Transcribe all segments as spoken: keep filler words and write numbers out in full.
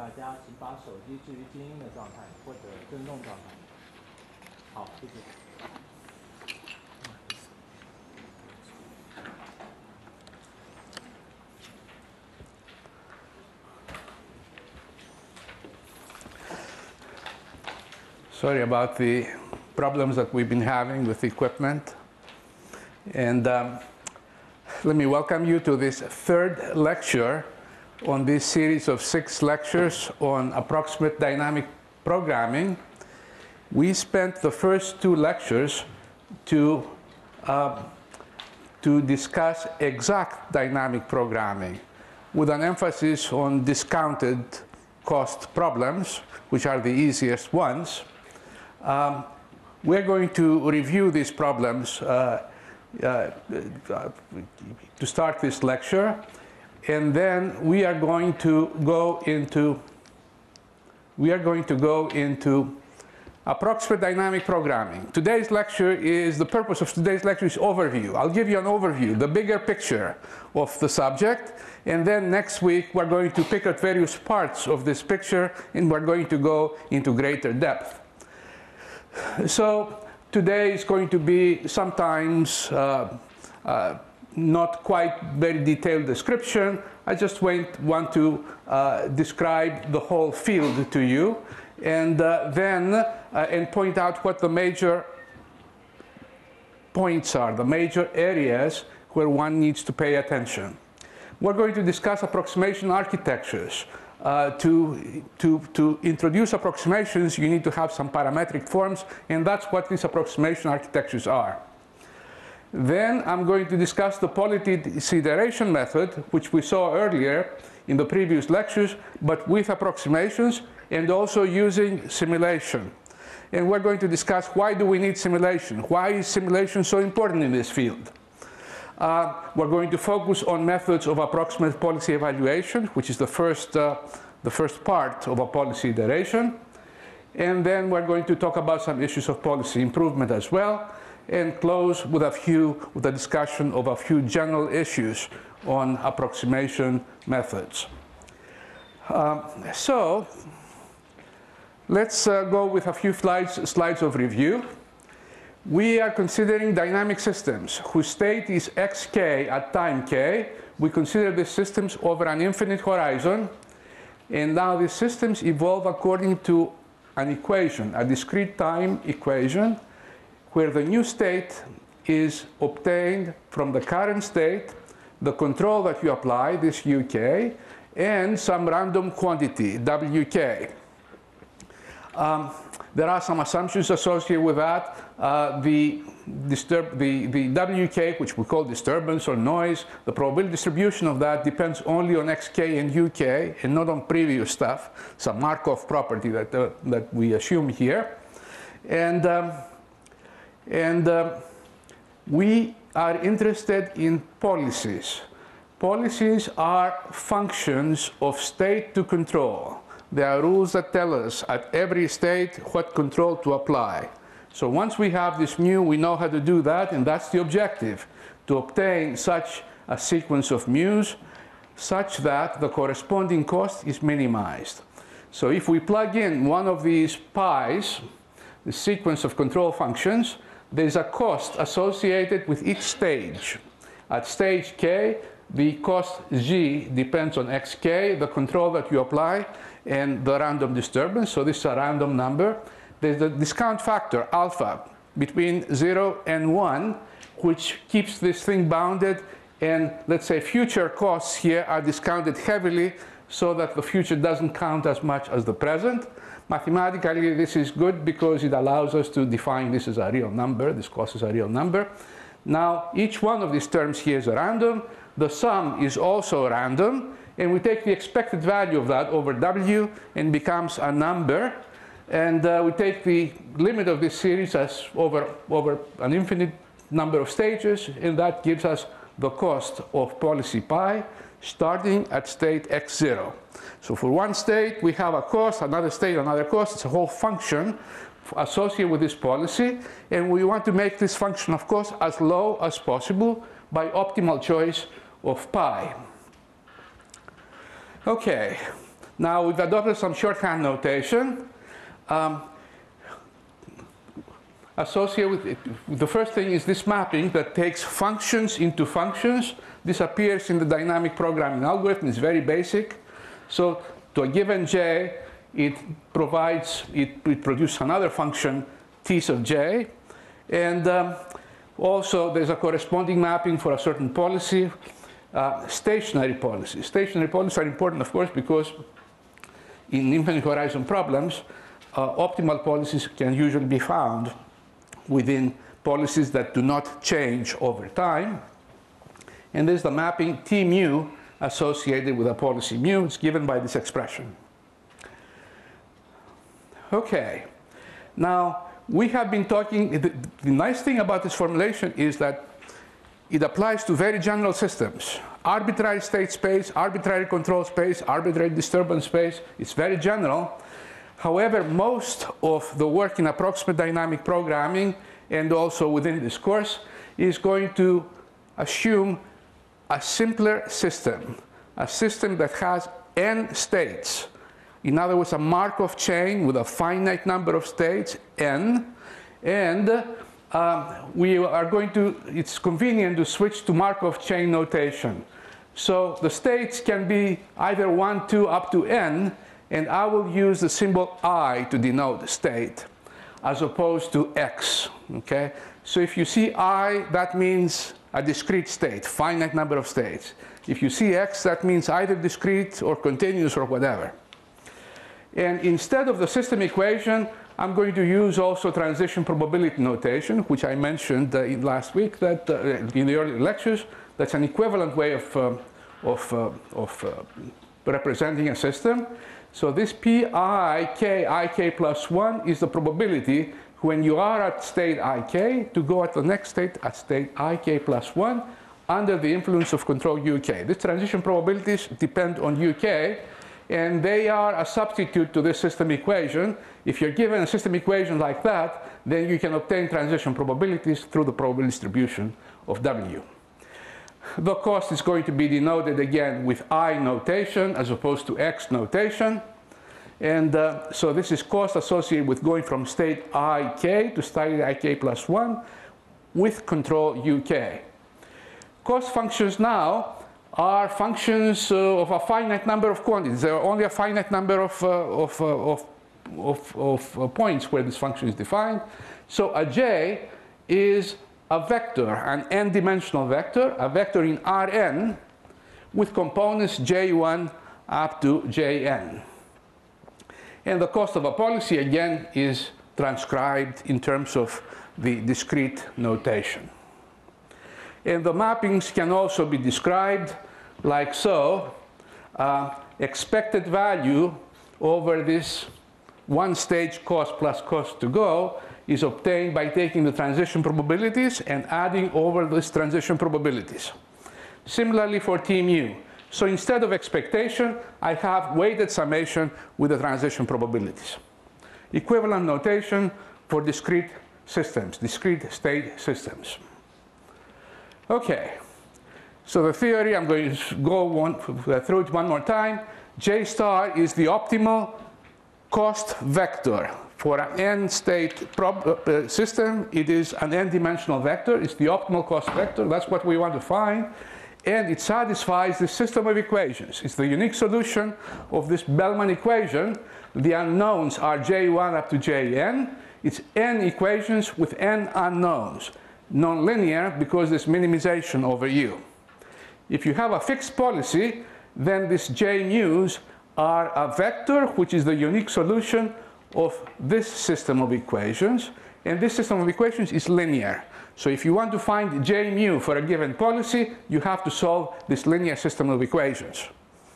大家请把手机置于静音的状态或者震动状态。好，谢谢。 Sorry about the problems that we've been having with equipment. And um, let me welcome you to this third lecture on this series of six lectures on approximate dynamic programming. We spent the first two lectures to, uh, to discuss exact dynamic programming with an emphasis on discounted cost problems, which are the easiest ones. Um, we're going to review these problems uh, uh, to start this lecture, and then we are going to go into we are going to go into approximate dynamic programming. Today's lecture is the purpose of today's lecture is overview. I'll give you an overview, the bigger picture of the subject, and then next week we're going to pick up various parts of this picture and we're going to go into greater depth. So today is going to be sometimes uh, uh, not quite very detailed description. I just wait, want to uh, describe the whole field to you, and uh, then uh, and point out what the major points are, the major areas where one needs to pay attention. We're going to discuss approximation architectures. Uh, to, to, to introduce approximations, you need to have some parametric forms, and that's what these approximation architectures are. Then I'm going to discuss the poly-desideration method, which we saw earlier in the previous lectures, but with approximations and also using simulation. And we're going to discuss why do we need simulation? Why is simulation so important in this field? Uh, we're going to focus on methods of approximate policy evaluation, which is the first, uh, the first part of a policy iteration. And then we're going to talk about some issues of policy improvement as well, and close with a few, with a discussion of a few general issues on approximation methods. Um, so let's uh, go with a few slides, slides of review. We are considering dynamic systems whose state is xk at time k. We consider these systems over an infinite horizon. And now these systems evolve according to an equation, a discrete time equation, where the new state is obtained from the current state, the control that you apply, this uk, and some random quantity, wk. Um, there are some assumptions associated with that. Uh, the, disturb, the, the W K, which we call disturbance or noise, the probability distribution of that depends only on X K and U K and not on previous stuff, some Markov property that, uh, that we assume here. And, um, and um, we are interested in policies. Policies are functions of state to control. There are rules that tell us at every state what control to apply. So once we have this mu, we know how to do that, and that's the objective, to obtain such a sequence of mu's such that the corresponding cost is minimized. So if we plug in one of these pi's, the sequence of control functions, there's a cost associated with each stage. At stage k, the cost g depends on xk, the control that you apply, and the random disturbance. So this is a random number. There's the discount factor, alpha, between zero and one, which keeps this thing bounded. And let's say future costs here are discounted heavily so that the future doesn't count as much as the present. Mathematically, this is good because it allows us to define this as a real number. This cost is a real number. Now, each one of these terms here is a random. The sum is also random. And we take the expected value of that over W and becomes a number. And uh, we take the limit of this series as over, over an infinite number of stages, and that gives us the cost of policy pi starting at state x zero. So for one state, we have a cost, another state, another cost. It's a whole function associated with this policy, and we want to make this function of cost as low as possible by optimal choice of pi. Okay, Now, we've adopted some shorthand notation. Um, associated with it, the first thing is this mapping that takes functions into functions. This appears in the dynamic programming algorithm. It's very basic. So to a given j, it provides, it, it produces another function, t sub j. And um, also, there's a corresponding mapping for a certain policy, uh, stationary policies. Stationary policies are important, of course, because in infinite horizon problems, uh, optimal policies can usually be found within policies that do not change over time. And there's the mapping T mu associated with a policy mu. It's given by this expression. Okay. Now, we have been talking, the, the nice thing about this formulation is that it applies to very general systems. Arbitrary state space, arbitrary control space, arbitrary disturbance space. It's very general. However, most of the work in approximate dynamic programming and also within this course is going to assume a simpler system, a system that has n states. In other words, a Markov chain with a finite number of states, n, and um, we are going to, it's convenient to switch to Markov chain notation. So the states can be either one, two, up to n, and I will use the symbol I to denote the state, as opposed to x, okay? So if you see I, that means a discrete state, finite number of states. If you see x, that means either discrete or continuous or whatever. And instead of the system equation, I'm going to use also transition probability notation, which I mentioned uh, in last week, that uh, in the earlier lectures. That's an equivalent way of, uh, of, uh, of uh, representing a system. So this pi k ik plus one is the probability when you are at state ik to go at the next state at state ik plus one under the influence of control uk. These transition probabilities depend on uk, and they are a substitute to this system equation. If you're given a system equation like that, then you can obtain transition probabilities through the probability distribution of W. The cost is going to be denoted again with I notation as opposed to X notation. And uh, so this is cost associated with going from state I k to state I k plus one with control U k. Cost functions now are functions uh, of a finite number of quantities. There are only a finite number of, uh, of, uh, of, of, of uh, points where this function is defined. So a j is a vector, an n-dimensional vector, a vector in Rn with components j one up to jn. And the cost of a policy, again, is transcribed in terms of the discrete notation. And the mappings can also be described like so. Uh, expected value over this one stage cost plus cost to go is obtained by taking the transition probabilities and adding over these transition probabilities. Similarly for T mu. So instead of expectation, I have weighted summation with the transition probabilities. Equivalent notation for discrete systems, discrete state systems. Okay, so the theory, I'm going to go one, through it one more time. J star is the optimal cost vector. For an n-state uh, system, it is an n-dimensional vector. It's the optimal cost vector. That's what we want to find. And it satisfies the system of equations. It's the unique solution of this Bellman equation. The unknowns are j one up to jn. It's n equations with n unknowns. Nonlinear because there's minimization over u. If you have a fixed policy, then these j mu's are a vector, which is the unique solution of this system of equations. And this system of equations is linear. So if you want to find j mu for a given policy, you have to solve this linear system of equations.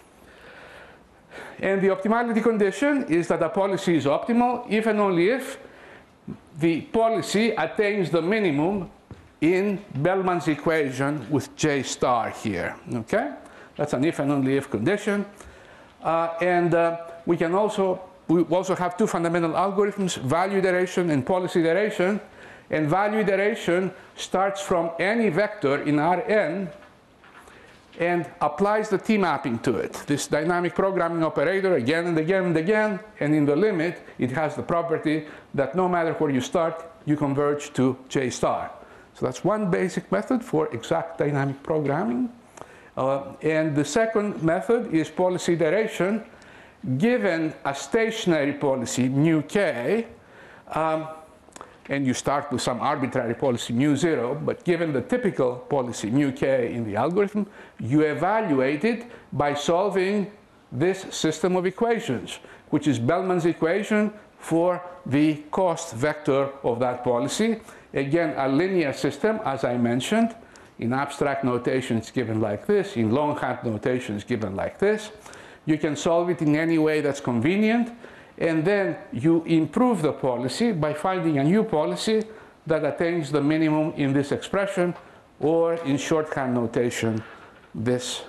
And the optimality condition is that a policy is optimal if and only if the policy attains the minimum in Bellman's equation with j star here. Okay? That's an if and only if condition. Uh, and uh, we can also, we also have two fundamental algorithms, value iteration and policy iteration. And value iteration starts from any vector in Rn and applies the T-mapping to it, this dynamic programming operator again and again and again, and in the limit, it has the property that no matter where you start, you converge to J star. So that's one basic method for exact dynamic programming. Uh, and the second method is policy iteration. Given a stationary policy, mu k, um, and you start with some arbitrary policy, mu zero, but given the typical policy, mu k in the algorithm, you evaluate it by solving this system of equations, which is Bellman's equation for the cost vector of that policy. Again, a linear system, as I mentioned. In abstract notation, it's given like this. In longhand notation, it's given like this. You can solve it in any way that's convenient. And then you improve the policy by finding a new policy that attains the minimum in this expression, or in shorthand notation, this,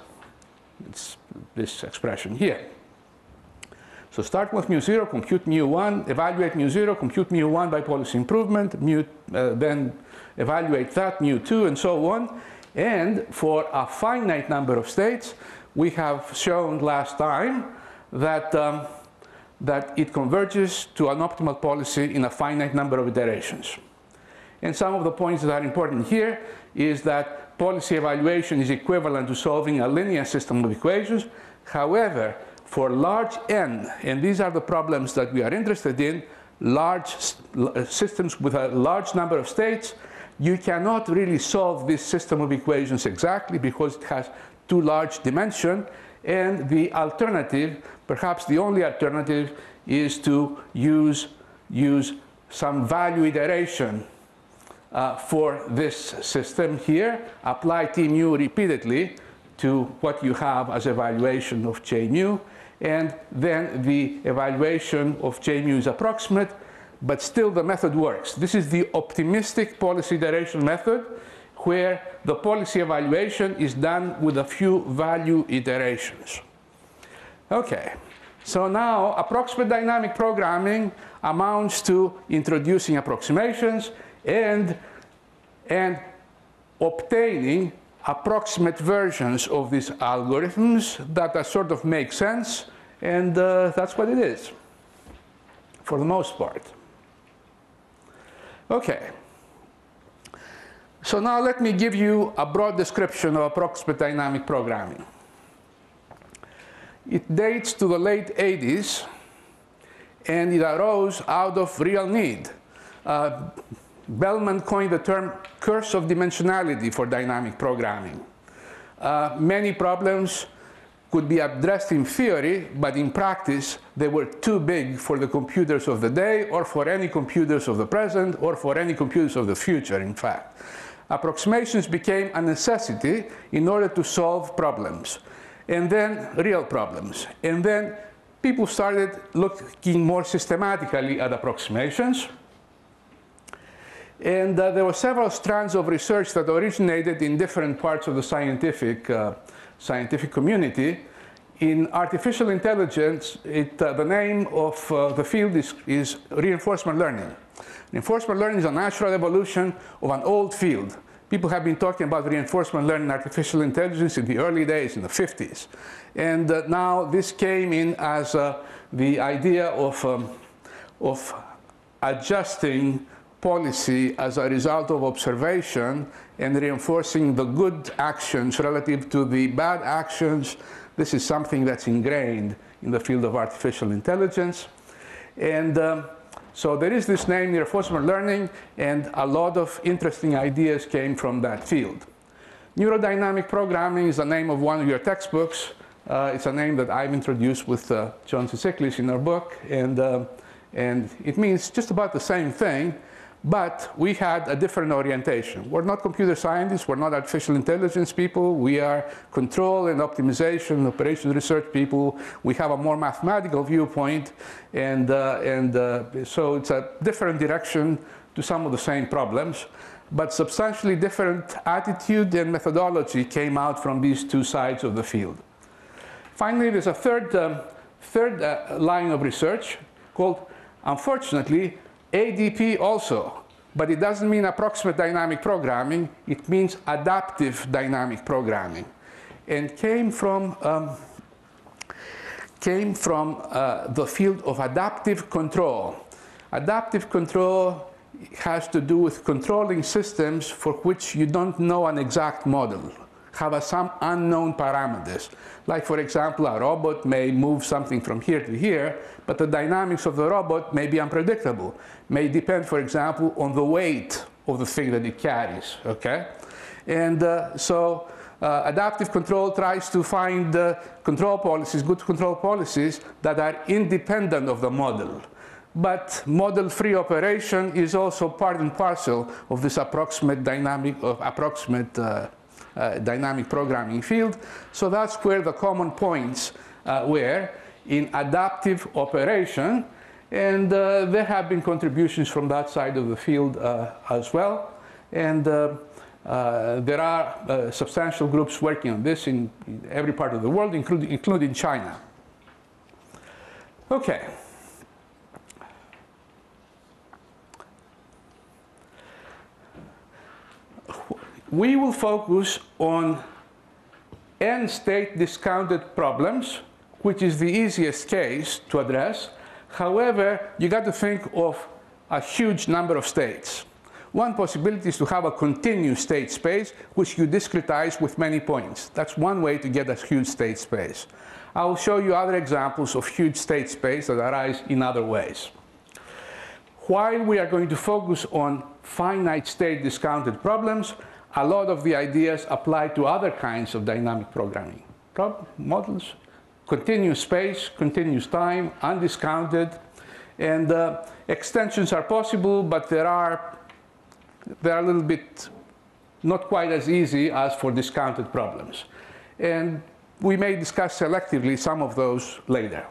this expression here. So start with mu zero, compute mu one, evaluate mu zero, compute mu one by policy improvement, mu, uh, then evaluate that, mu two, and so on. And for a finite number of states, we have shown last time that, um, that it converges to an optimal policy in a finite number of iterations. And some of the points that are important here is that policy evaluation is equivalent to solving a linear system of equations. However, for large n, and these are the problems that we are interested in, large systems with a large number of states, you cannot really solve this system of equations exactly because it has too large dimension, and the alternative, perhaps the only alternative, is to use, use some value iteration uh, for this system here, apply T mu repeatedly to what you have as evaluation of J mu, and then the evaluation of J mu is approximate, but still the method works. This is the optimistic policy iteration method, where the policy evaluation is done with a few value iterations. Okay, so now approximate dynamic programming amounts to introducing approximations and, and obtaining approximate versions of these algorithms that are sort of make sense, and uh, that's what it is, for the most part. Okay. So now let me give you a broad description of approximate dynamic programming. It dates to the late eighties, and it arose out of real need. Uh, Bellman coined the term curse of dimensionality for dynamic programming. Uh, many problems could be addressed in theory, but in practice, they were too big for the computers of the day, or for any computers of the present, or for any computers of the future, in fact. Approximations became a necessity in order to solve problems, and then real problems. And then people started looking more systematically at approximations. And uh, there were several strands of research that originated in different parts of the scientific, uh, scientific community. In artificial intelligence, it, uh, the name of uh, the field is, is reinforcement learning. Reinforcement learning is a natural evolution of an old field. People have been talking about reinforcement learning and artificial intelligence in the early days, in the fifties. And uh, now this came in as uh, the idea of, um, of adjusting policy as a result of observation and reinforcing the good actions relative to the bad actions. This is something that's ingrained in the field of artificial intelligence. And um, so there is this name, reinforcement learning, and a lot of interesting ideas came from that field. Neurodynamic programming is the name of one of your textbooks. Uh, it's a name that I've introduced with uh, John Tsiklis in our book, and, uh, and it means just about the same thing, but we had a different orientation. We're not computer scientists, we're not artificial intelligence people, we are control and optimization, operation research people. We have a more mathematical viewpoint, and, uh, and uh, so it's a different direction to some of the same problems, but substantially different attitude and methodology came out from these two sides of the field. Finally, there's a third, um, third uh, line of research called, unfortunately, A D P also, but it doesn't mean approximate dynamic programming, it means adaptive dynamic programming. and came from, um, came from uh, the field of adaptive control. Adaptive control has to do with controlling systems for which you don't know an exact model, have a, some unknown parameters. Like, for example, a robot may move something from here to here, but the dynamics of the robot may be unpredictable, may depend, for example, on the weight of the thing that it carries, okay? And uh, so uh, adaptive control tries to find uh, control policies, good control policies that are independent of the model. But model-free operation is also part and parcel of this approximate dynamic, of approximate uh, uh, dynamic programming field. So that's where the common points uh, were in adaptive operation. And uh, there have been contributions from that side of the field uh, as well. And uh, uh, there are uh, substantial groups working on this in, in every part of the world, including, including China. Okay. We will focus on n-state discounted problems, which is the easiest case to address. However, you got to think of a huge number of states. One possibility is to have a continuous state space, which you discretize with many points. That's one way to get a huge state space. I will show you other examples of huge state space that arise in other ways. While we are going to focus on finite state discounted problems, a lot of the ideas apply to other kinds of dynamic programming Prob models. Continuous space, continuous time, undiscounted, and uh, extensions are possible, but there are, they are a little bit not quite as easy as for discounted problems. And we may discuss selectively some of those later.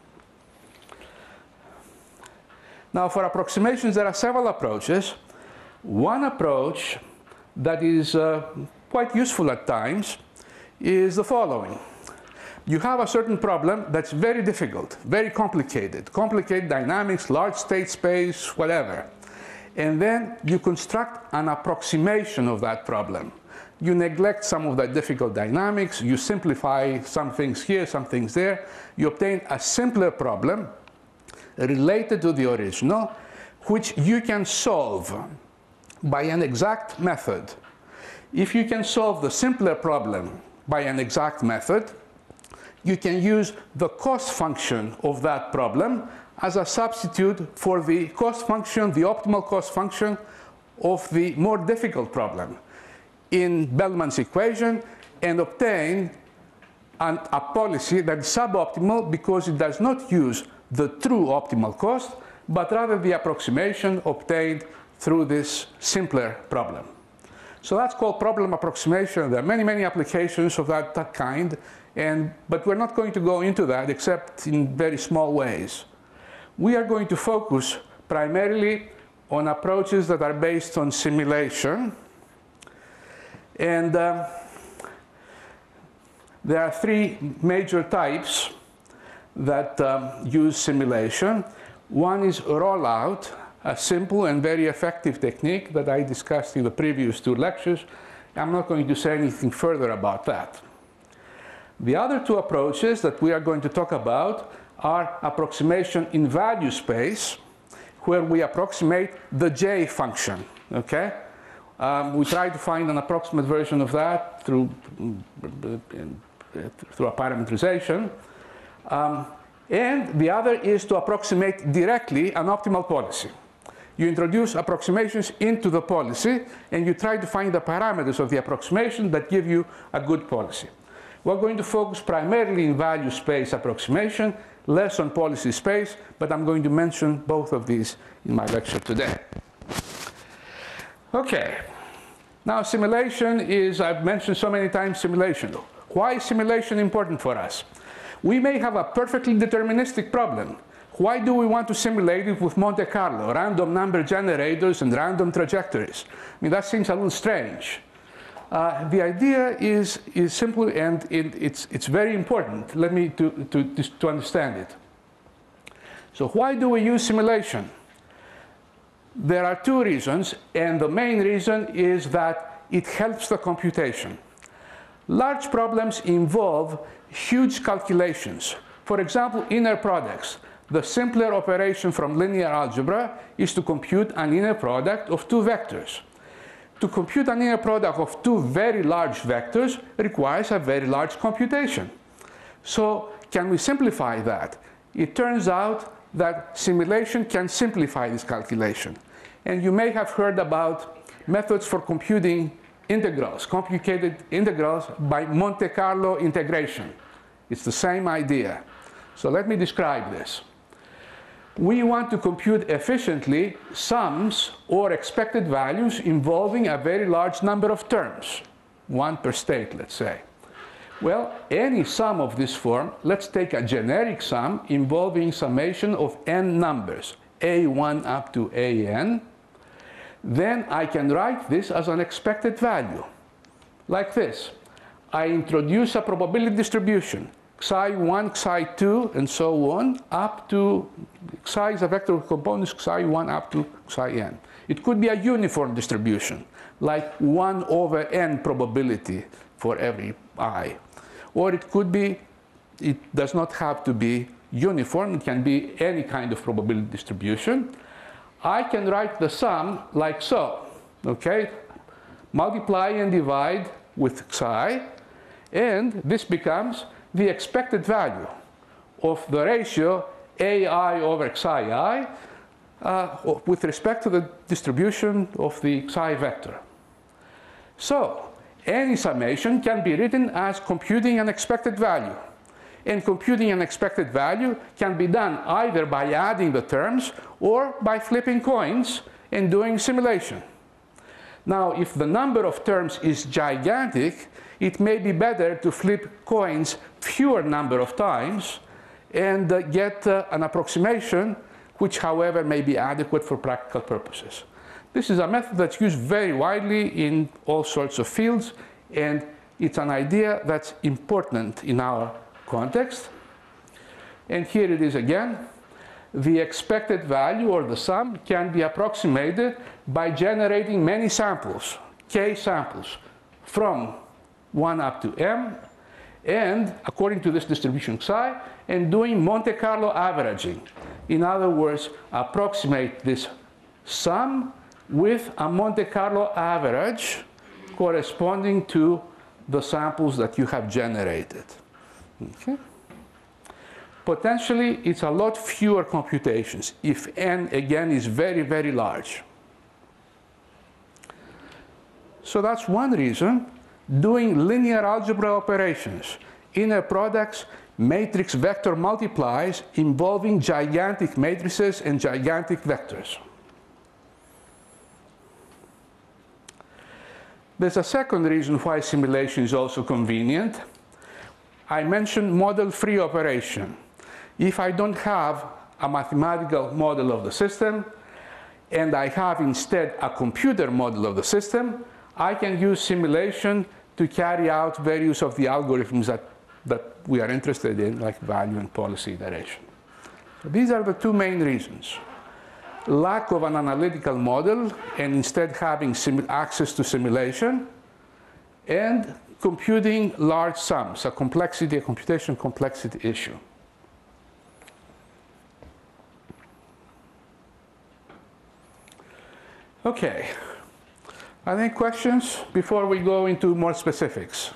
Now, for approximations, there are several approaches. One approach that is uh, quite useful at times is the following. You have a certain problem that's very difficult, very complicated, complicated dynamics, large state space, whatever. And then you construct an approximation of that problem. You neglect some of the difficult dynamics, you simplify some things here, some things there. You obtain a simpler problem related to the original, which you can solve by an exact method. If you can solve the simpler problem by an exact method, you can use the cost function of that problem as a substitute for the cost function, the optimal cost function of the more difficult problem in Bellman's equation, and obtain an, a policy that is suboptimal because it does not use the true optimal cost, but rather the approximation obtained through this simpler problem. So that's called problem approximation. There are many, many applications of that, that kind, and, but we're not going to go into that except in very small ways. We are going to focus primarily on approaches that are based on simulation. And um, there are three major types that um, use simulation. One is rollout, a simple and very effective technique that I discussed in the previous two lectures. I'm not going to say anything further about that. The other two approaches that we are going to talk about are approximation in value space, where we approximate the J function, okay? Um, we try to find an approximate version of that through, through a parameterization. Um, and the other is to approximate directly an optimal policy. You introduce approximations into the policy, and you try to find the parameters of the approximation that give you a good policy. We're going to focus primarily in value space approximation, less on policy space, but I'm going to mention both of these in my lecture today. Okay, now simulation is, I've mentioned so many times simulation. Why is simulation important for us? We may have a perfectly deterministic problem. Why do we want to simulate it with Monte Carlo, random number generators and random trajectories? I mean, that seems a little strange. Uh, the idea is, is simple, and it, it's, it's very important. Let me to, to, to understand it. So why do we use simulation? There are two reasons, and the main reason is that it helps the computation. Large problems involve huge calculations. For example, inner products. The simpler operation from linear algebra is to compute an inner product of two vectors. To compute an inner product of two very large vectors requires a very large computation. So can we simplify that? It turns out that simulation can simplify this calculation. And you may have heard about methods for computing integrals, complicated integrals by Monte Carlo integration. It's the same idea. So let me describe this. We want to compute efficiently sums or expected values involving a very large number of terms, one per state, let's say. Well, any sum of this form, let's take a generic sum involving summation of n numbers, a one up to a n. Then I can write this as an expected value, like this. I introduce a probability distribution, psi one, psi two, and so on, up to, psi is a vector of components, psi one up to psi n. It could be a uniform distribution, like one over n probability for every I. Or it could be, it does not have to be uniform, it can be any kind of probability distribution. I can write the sum like so, okay? Multiply and divide with psi, and this becomes the expected value of the ratio ai over psi I uh, with respect to the distribution of the psi vector. So any summation can be written as computing an expected value. And computing an expected value can be done either by adding the terms or by flipping coins and doing simulation. Now, if the number of terms is gigantic, it may be better to flip coins fewer number of times and uh, get uh, an approximation which, however, may be adequate for practical purposes. This is a method that's used very widely in all sorts of fields, and it's an idea that's important in our context. And here it is again. The expected value, or the sum, can be approximated by generating many samples, k samples, from one up to m, and according to this distribution psi, and doing Monte Carlo averaging. In other words, approximate this sum with a Monte Carlo average corresponding to the samples that you have generated. Okay. Potentially, it's a lot fewer computations if n, again, is very, very large. So that's one reason. Doing linear algebra operations, inner products, matrix vector multiplies involving gigantic matrices and gigantic vectors. There's a second reason why simulation is also convenient. I mentioned model-free operation. If I don't have a mathematical model of the system, and I have instead a computer model of the system, I can use simulation to carry out various of the algorithms that, that we are interested in, like value and policy iteration. So these are the two main reasons. Lack of an analytical model, and instead having access to simulation, and computing large sums, a complexity, a computation complexity issue. Okay. Any questions before we go into more specifics?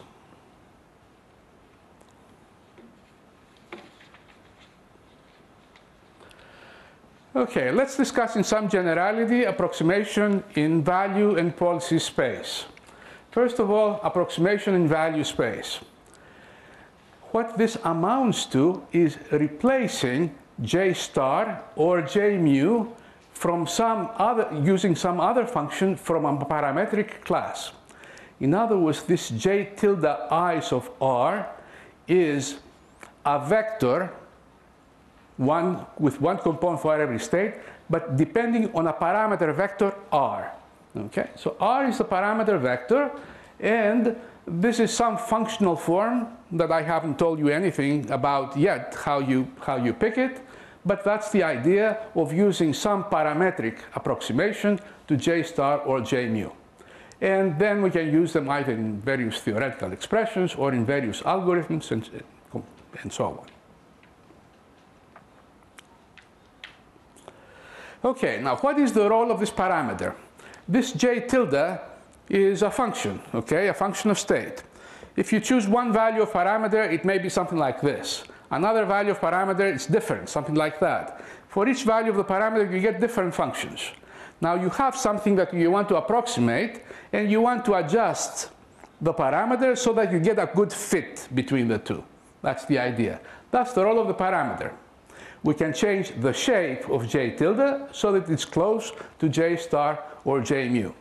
Okay, let's discuss in some generality approximation in value and policy space. First of all, approximation in value space. What this amounts to is replacing J star or J mu from some other, using some other function from a parametric class. In other words, this J tilde i's of R is a vector one with one component for every state, but depending on a parameter vector R. Okay, so R is a parameter vector, and this is some functional form that I haven't told you anything about yet, how you, how you pick it, but that's the idea of using some parametric approximation to J star or J mu. And then we can use them either in various theoretical expressions or in various algorithms and, and so on. Okay, now what is the role of this parameter? This j tilde is a function, okay, a function of state. If you choose one value of parameter, it may be something like this. Another value of parameter is different, something like that. For each value of the parameter, you get different functions. Now you have something that you want to approximate, and you want to adjust the parameter so that you get a good fit between the two. That's the idea. That's the role of the parameter. We can change the shape of j tilde so that it's close to j star or j mu.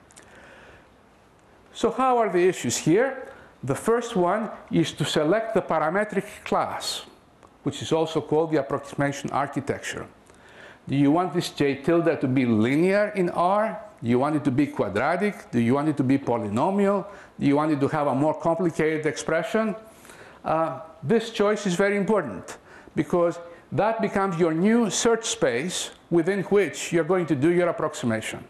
So how are the issues here? The first one is to select the parametric class, which is also called the approximation architecture. Do you want this j tilde to be linear in R? Do you want it to be quadratic? Do you want it to be polynomial? Do you want it to have a more complicated expression? Uh, this choice is very important because that becomes your new search space within which you're going to do your approximation.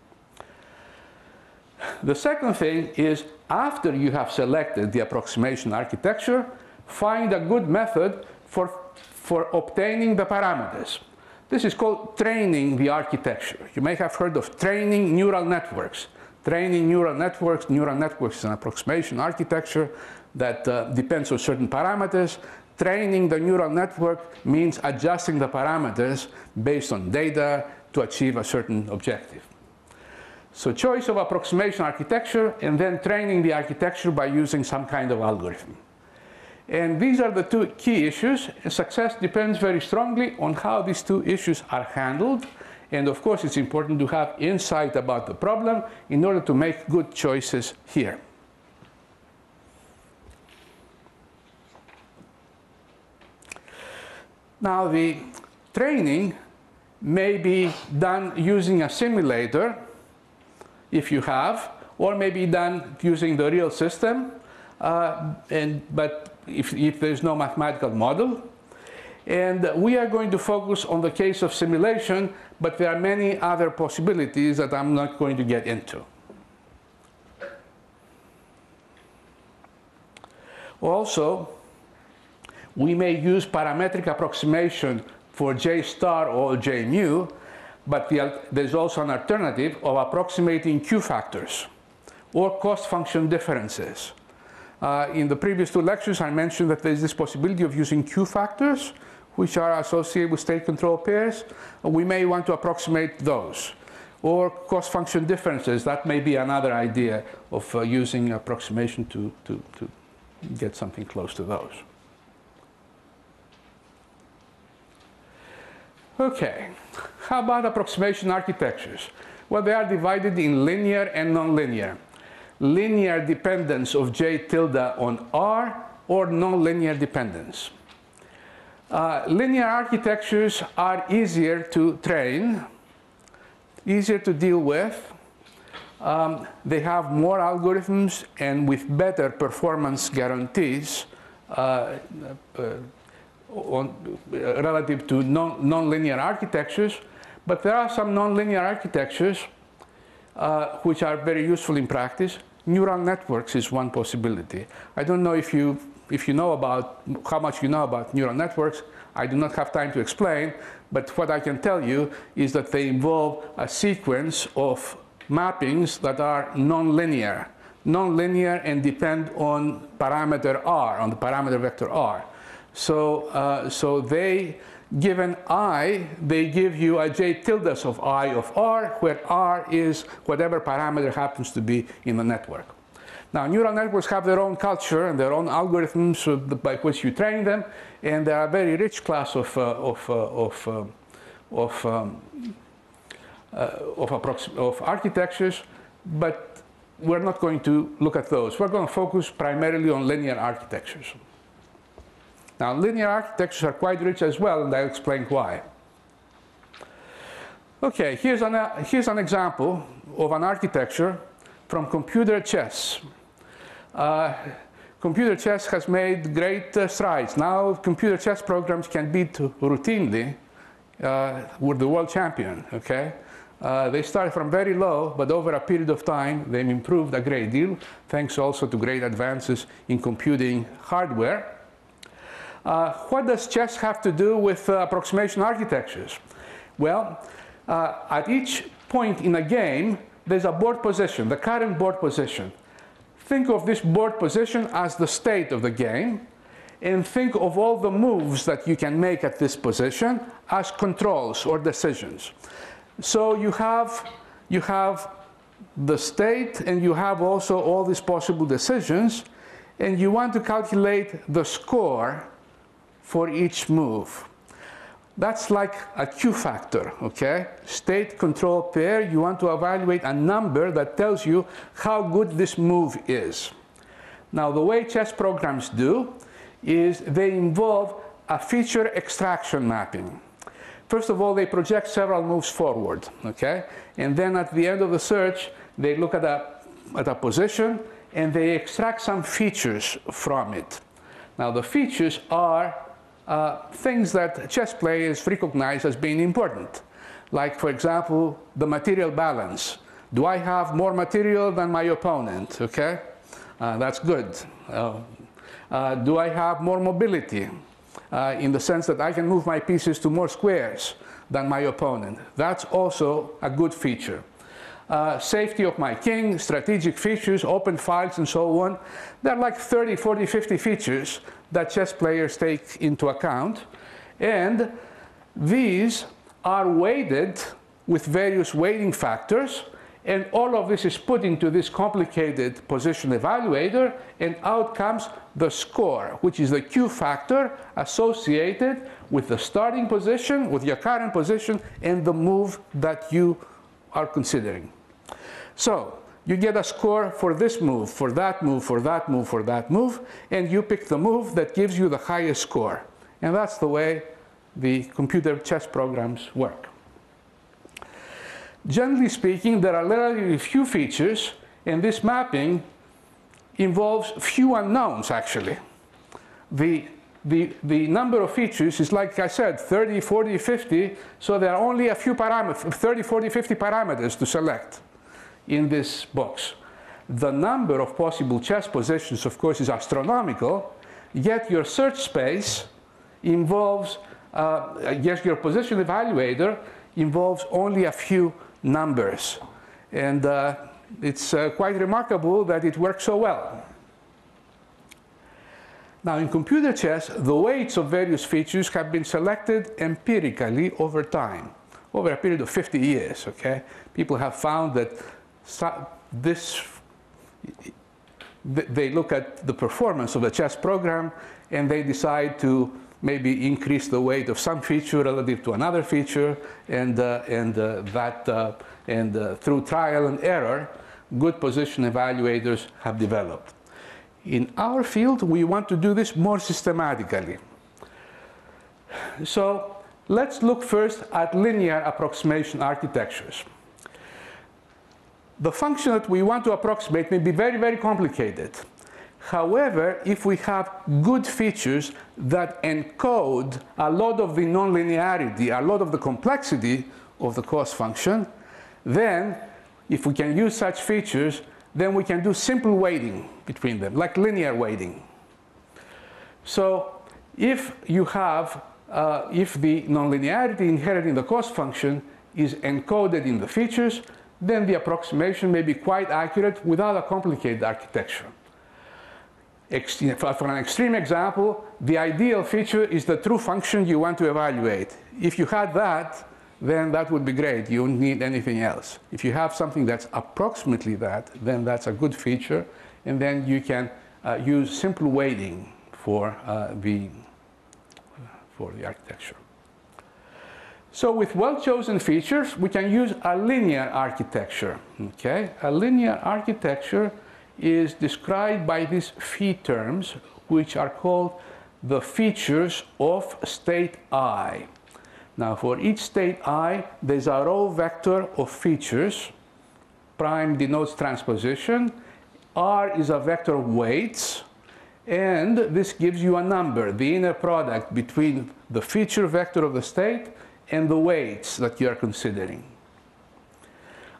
The second thing is, after you have selected the approximation architecture, find a good method for, for obtaining the parameters. This is called training the architecture. You may have heard of training neural networks. Training neural networks, neural networks is an approximation architecture that uh, depends on certain parameters. Training the neural network means adjusting the parameters based on data to achieve a certain objective. So choice of approximation architecture and then training the architecture by using some kind of algorithm. And these are the two key issues. Success depends very strongly on how these two issues are handled. And of course, it's important to have insight about the problem in order to make good choices here. Now, the training may be done using a simulator, if you have, or may be done using the real system, uh, and, but if, if there's no mathematical model. And we are going to focus on the case of simulation, but there are many other possibilities that I'm not going to get into. Also, we may use parametric approximation for j star or j mu, but the, there's also an alternative of approximating Q factors or cost function differences. Uh, in the previous two lectures, I mentioned that there's this possibility of using Q factors, which are associated with state control pairs. We may want to approximate those. Or cost function differences, that may be another idea of uh, using approximation to, to, to get something close to those. Okay, how about approximation architectures? Well, they are divided in linear and nonlinear. Linear dependence of j tilde on R or nonlinear dependence. Uh, linear architectures are easier to train, easier to deal with. Um, they have more algorithms and with better performance guarantees uh, uh, on, uh, relative to non, non-linear architectures. But there are some non-linear architectures uh, which are very useful in practice. Neural networks is one possibility. I don't know if you, if you know about, how much you know about neural networks. I do not have time to explain, but what I can tell you is that they involve a sequence of mappings that are non-linear. Non-linear and depend on parameter R, on the parameter vector R. So, uh, so they, given I, they give you a j tildes of I of R, where R is whatever parameter happens to be in the network. Now, neural networks have their own culture and their own algorithms by which you train them, and they are a very rich class of, uh, of, uh, of, uh, of, um, uh, of, of architectures, but we're not going to look at those. We're going to focus primarily on linear architectures. Now, linear architectures are quite rich as well, and I'll explain why. Okay, here's an, uh, here's an example of an architecture from computer chess. Uh, computer chess has made great uh, strides. Now, computer chess programs can beat routinely uh, with the world champion, okay? Uh, they started from very low, but over a period of time, they've improved a great deal, thanks also to great advances in computing hardware. Uh, what does chess have to do with uh, approximation architectures? Well, uh, at each point in a game, there's a board position, the current board position. Think of this board position as the state of the game, and think of all the moves that you can make at this position as controls or decisions. So you have, you have the state, and you have also all these possible decisions, and you want to calculate the score for each move. That's like a Q factor, okay? State control pair, you want to evaluate a number that tells you how good this move is. Now, the way chess programs do is they involve a feature extraction mapping. First of all, they project several moves forward, okay? And then at the end of the search, they look at a, at a position and they extract some features from it. Now, the features are uh, things that chess players recognize as being important. Like, for example, the material balance. Do I have more material than my opponent, okay? Uh, that's good. Uh, uh, do I have more mobility? Uh, in the sense that I can move my pieces to more squares than my opponent. That's also a good feature. Uh, safety of my king, strategic features, open files, and so on. There are like thirty, forty, fifty features that chess players take into account. And these are weighted with various weighting factors. And all of this is put into this complicated position evaluator, and out comes the score, which is the Q factor associated with the starting position, with your current position, and the move that you are considering. So you get a score for this move, for that move, for that move, for that move, and you pick the move that gives you the highest score. And that's the way the computer chess programs work. Generally speaking, there are relatively few features, and this mapping involves few unknowns, actually. The, the, the number of features is, like I said, thirty, forty, fifty, so there are only a few parameters, thirty, forty, fifty parameters to select in this box. The number of possible chess positions, of course, is astronomical, yet your search space involves, uh, yes, your position evaluator involves only a few numbers. And uh, it's uh, quite remarkable that it works so well. Now, in computer chess, the weights of various features have been selected empirically over time, over a period of fifty years, okay? People have found that this, they look at the performance of the chess program, and they decide to maybe increase the weight of some feature relative to another feature, and, uh, and uh, that, uh, and uh, through trial and error, good position evaluators have developed. In our field, we want to do this more systematically. So let's look first at linear approximation architectures. The function that we want to approximate may be very, very complicated. However, if we have good features that encode a lot of the nonlinearity, a lot of the complexity of the cost function, then if we can use such features, then we can do simple weighting between them, like linear weighting. So if you have, uh, if the nonlinearity inherent in the cost function is encoded in the features, then the approximation may be quite accurate without a complicated architecture. For an extreme example, the ideal feature is the true function you want to evaluate. If you had that, then that would be great. You don't need anything else. If you have something that's approximately that, then that's a good feature, and then you can uh, use simple weighting for, uh, the, for the architecture. So with well-chosen features, we can use a linear architecture. Okay? A linear architecture is described by these phi terms, which are called the features of state I. Now, for each state I, there's a row vector of features. Prime denotes transposition. R is a vector of weights. And this gives you a number, the inner product between the feature vector of the state and the weights that you are considering.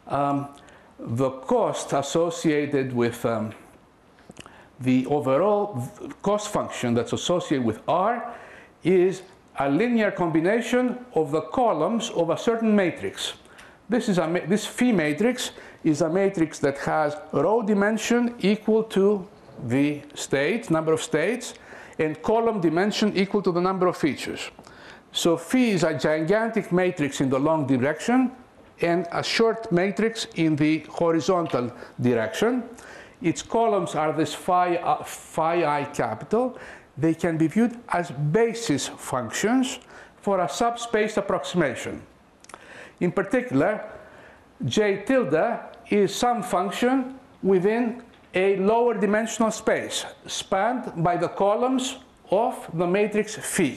um, the cost associated with um, the overall cost function that's associated with R is a linear combination of the columns of a certain matrix. This, is a, this phi matrix is a matrix that has row dimension equal to the states, number of states, and column dimension equal to the number of features. So phi is a gigantic matrix in the long direction and a short matrix in the horizontal direction. Its columns are this phi, uh, phi I capital. They can be viewed as basis functions for a subspace approximation. In particular, J tilde is some function within a lower dimensional space spanned by the columns of the matrix phi.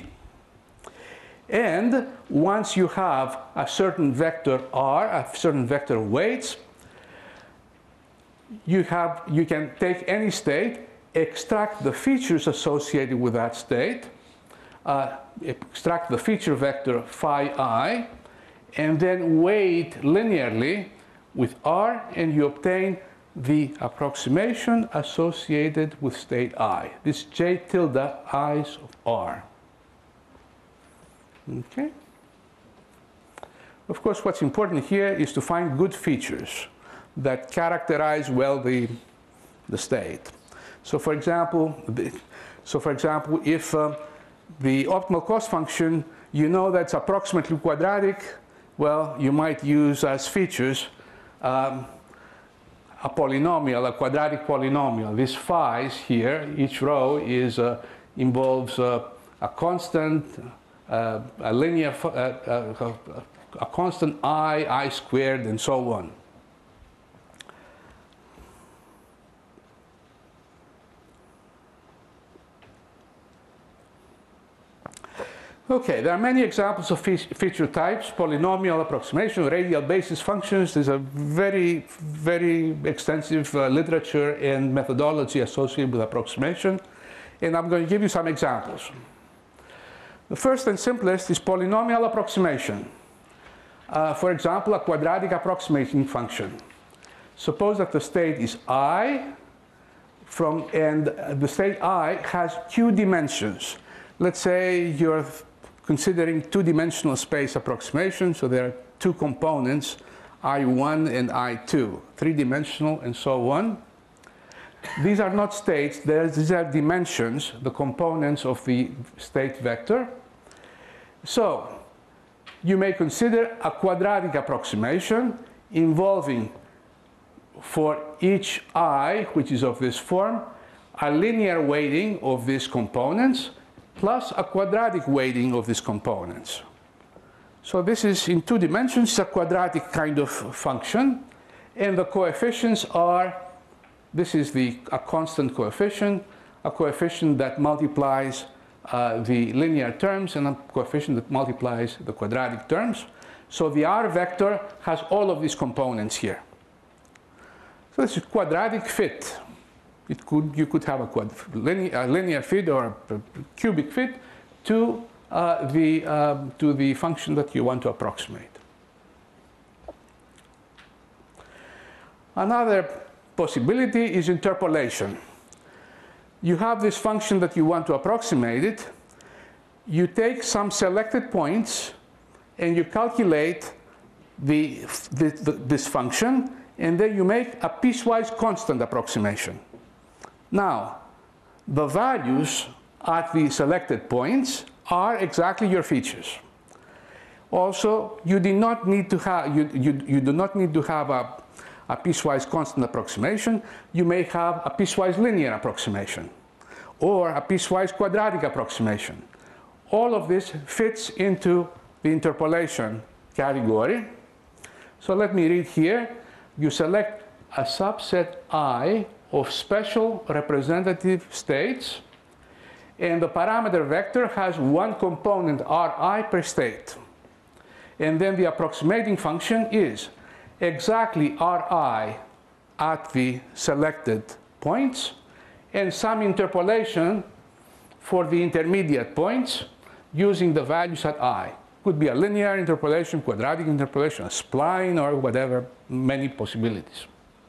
And once you have a certain vector R, a certain vector weights, you, have, you can take any state, extract the features associated with that state, uh, extract the feature vector phi I, and then weight linearly with R, and you obtain the approximation associated with state I. This J tilde I's of R. Okay. Of course, what's important here is to find good features that characterize well the, the state. So for example, the, so for example, if uh, the optimal cost function, you know that's approximately quadratic, well, you might use as features um, a polynomial, a quadratic polynomial. These phi's here, each row is, uh, involves uh, a constant, uh, a linear, uh, uh, a constant I, I squared, and so on. Okay, there are many examples of fe feature types: polynomial approximation, radial basis functions. There's a very, very extensive uh, literature and methodology associated with approximation. And I'm going to give you some examples. The first and simplest is polynomial approximation. Uh, for example, a quadratic approximation function. Suppose that the state is I, from, and the state I has q dimensions. Let's say you're considering two-dimensional space approximation, so there are two components, I one and I two, three-dimensional and so on. These are not states, these are dimensions, the components of the state vector. So you may consider a quadratic approximation involving, for each I, which is of this form, a linear weighting of these components plus a quadratic weighting of these components. So this is in two dimensions, it's a quadratic kind of function, and the coefficients are, this is the, a constant coefficient, a coefficient that multiplies uh, the linear terms and a coefficient that multiplies the quadratic terms. So the R vector has all of these components here. So this is quadratic fit. It could, you could have a, quad, linear, a linear fit or a cubic fit to, uh, the, uh, to the function that you want to approximate. Another possibility is interpolation. You have this function that you want to approximate it. You take some selected points and you calculate the, the, the, this function, and then you make a piecewise constant approximation. Now, the values at the selected points are exactly your features. Also, you do not need to have, you, you, you do not need to have a, a piecewise constant approximation. You may have a piecewise linear approximation or a piecewise quadratic approximation. All of this fits into the interpolation category. So let me read here. You select a subset I of special representative states, and the parameter vector has one component Ri per state. And then the approximating function is exactly Ri at the selected points and some interpolation for the intermediate points using the values at I. Could be a linear interpolation, quadratic interpolation, a spline, or whatever, many possibilities.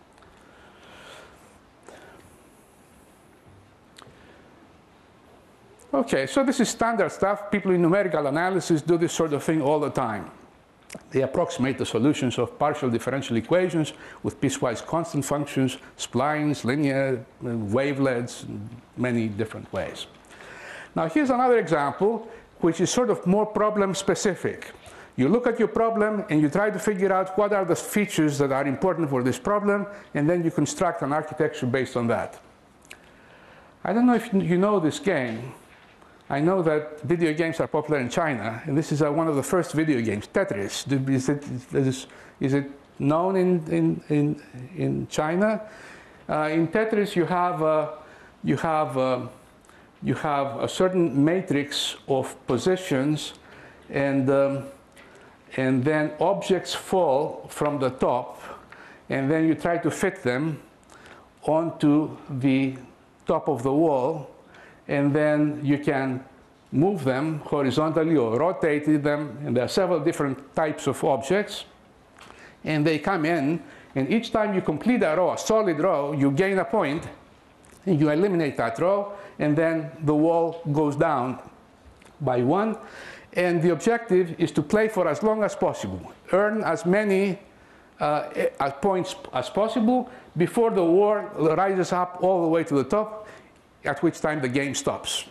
Okay, so this is standard stuff. People in numerical analysis do this sort of thing all the time. They approximate the solutions of partial differential equations with piecewise constant functions, splines, linear, wavelets, many different ways. Now here's another example which is sort of more problem specific. You look at your problem and you try to figure out what are the features that are important for this problem, and then you construct an architecture based on that. I don't know if you know this game. I know that video games are popular in China, and this is uh, one of the first video games, Tetris. Is it, is, is it known in, in, in, in China? Uh, in Tetris, you have, uh, you, have, uh, you have a certain matrix of positions, and, um, and then objects fall from the top, and then you try to fit them onto the top of the wall, and then you can move them horizontally or rotate them, and there are several different types of objects, and they come in, and each time you complete a row, a solid row, you gain a point, and you eliminate that row, and then the wall goes down by one, and the objective is to play for as long as possible, earn as many uh, points as possible before the wall rises up all the way to the top, at which time the game stops.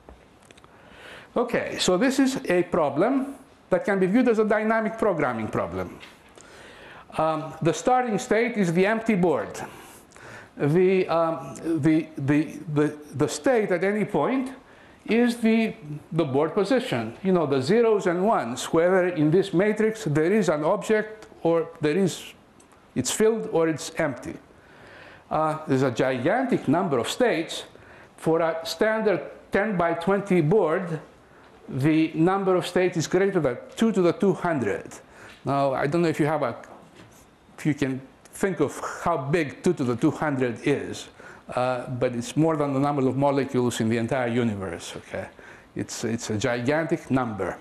Okay, so this is a problem that can be viewed as a dynamic programming problem. Um, the starting state is the empty board. The, um, the, the, the, the state at any point is the, the board position. You know, the zeros and ones, whether in this matrix there is an object or there is, it's filled or it's empty. Uh, there's a gigantic number of states. For a standard ten by twenty board, the number of states is greater than two to the two hundred. Now, I don't know if you have a, if you can think of how big two to the two hundred is, uh, but it's more than the number of molecules in the entire universe, okay? It's, it's a gigantic number.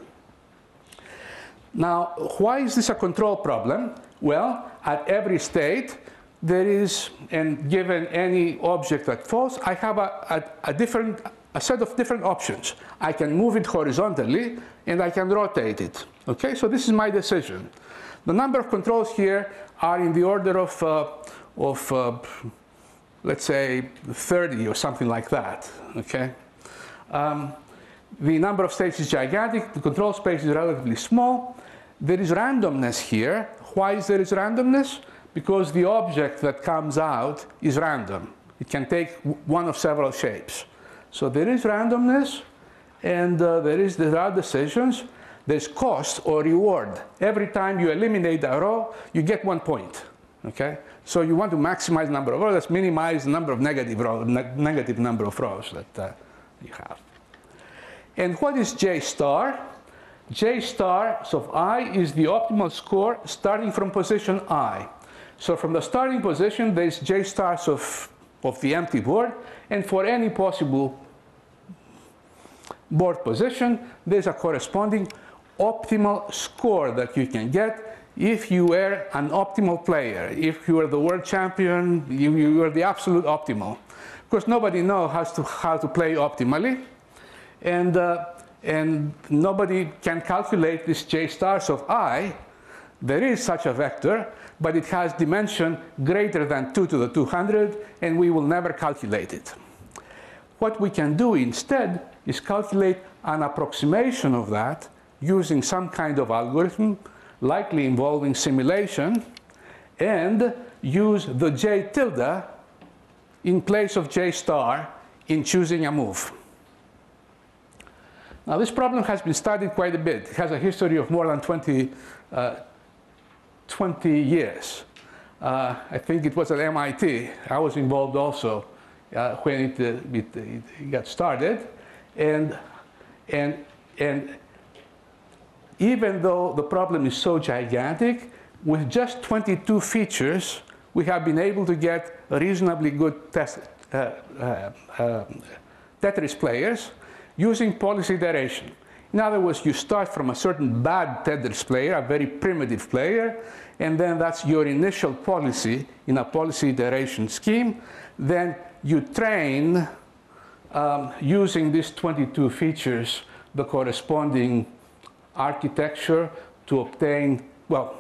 Now, why is this a control problem? Well, at every state, there is, and given any object that falls, I have a, a, a different, a set of different options. I can move it horizontally, and I can rotate it. Okay, so this is my decision. The number of controls here are in the order of, uh, of uh, let's say, thirty or something like that. Okay, um, the number of states is gigantic. The control space is relatively small. There is randomness here. Why is there is randomness? Because the object that comes out is random. It can take one of several shapes. So there is randomness, and uh, there, is, there are decisions. There's cost or reward. Every time you eliminate a row, you get one point. Okay? So you want to maximize the number of rows, let's minimize the number of negative, row, ne negative number of rows that uh, you have. And what is J star? J star of I is the optimal score starting from position I. So from the starting position, there's J stars of, of the empty board, and for any possible board position, there's a corresponding optimal score that you can get if you were an optimal player. If you were the world champion, you, you were the absolute optimal. Of course, nobody knows how to, how to play optimally, and, uh, and nobody can calculate this J stars of I. There is such a vector, but it has dimension greater than two to the two hundred, and we will never calculate it. What we can do instead is calculate an approximation of that using some kind of algorithm, likely involving simulation, and use the J tilde in place of J star in choosing a move. Now, this problem has been studied quite a bit. It has a history of more than twenty, uh, twenty years. Uh, I think it was at M I T. I was involved also uh, when it, uh, it, it got started. And, and, and even though the problem is so gigantic, with just twenty-two features, we have been able to get reasonably good test, uh, uh, uh, Tetris players using policy iteration. In other words, you start from a certain bad Tetris player, a very primitive player, and then that's your initial policy in a policy iteration scheme. Then you train, um, using these twenty-two features, the corresponding architecture to obtain, well,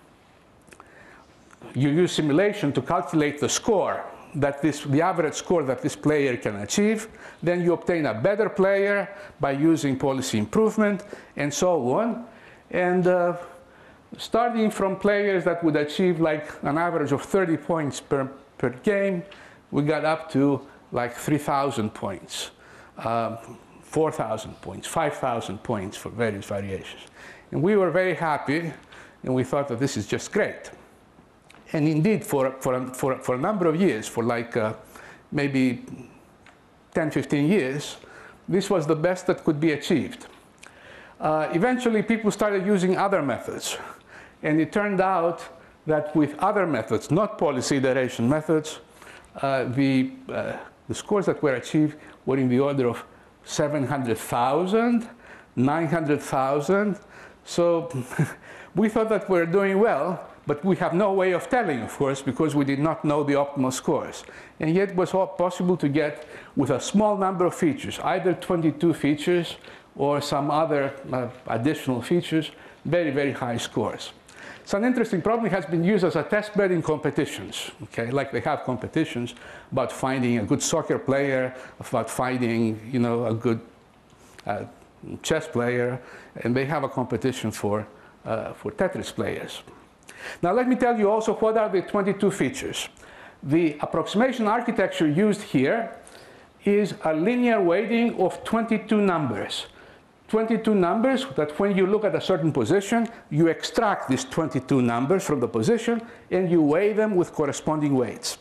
you use simulation to calculate the score that this, the average score that this player can achieve. Then you obtain a better player by using policy improvement, and so on. And uh, starting from players that would achieve like an average of thirty points per, per game, we got up to like three thousand points, uh, four thousand points, five thousand points for various variations. And we were very happy, and we thought that this is just great. And indeed, for, for, for, for a number of years, for like uh, maybe ten, fifteen years, this was the best that could be achieved. Uh, eventually, people started using other methods. And it turned out that with other methods, not policy iteration methods, uh, the, uh, the scores that were achieved were in the order of seven hundred thousand, nine hundred thousand. So we thought that we were doing well. But we have no way of telling, of course, because we did not know the optimal scores. And yet it was all possible to get, with a small number of features, either twenty-two features or some other uh, additional features, very, very high scores. It's an interesting problem. It has been used as a test bed in competitions, okay? Like they have competitions about finding a good soccer player, about finding, you know, a good uh, chess player, and they have a competition for, uh, for Tetris players. Now let me tell you also what are the twenty-two features. The approximation architecture used here is a linear weighting of twenty-two numbers. twenty-two numbers that when you look at a certain position, you extract these twenty-two numbers from the position and you weigh them with corresponding weights.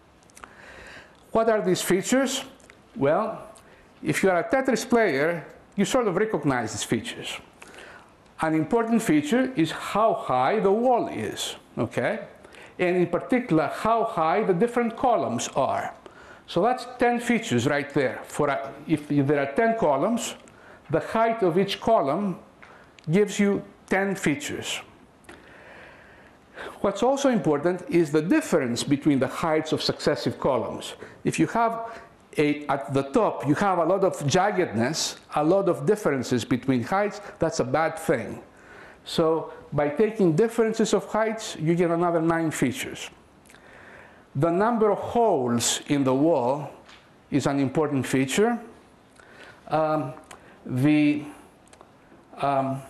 What are these features? Well, if you are a Tetris player, you sort of recognize these features. An important feature is how high the wall is, okay? And in particular, how high the different columns are. So that's ten features right there. For a, if, if there are ten columns, the height of each column gives you ten features. What's also important is the difference between the heights of successive columns. If you have A, at the top, you have a lot of jaggedness, a lot of differences between heights, that's a bad thing. So by taking differences of heights, you get another nine features. The number of holes in the wall is an important feature. Um, the, um,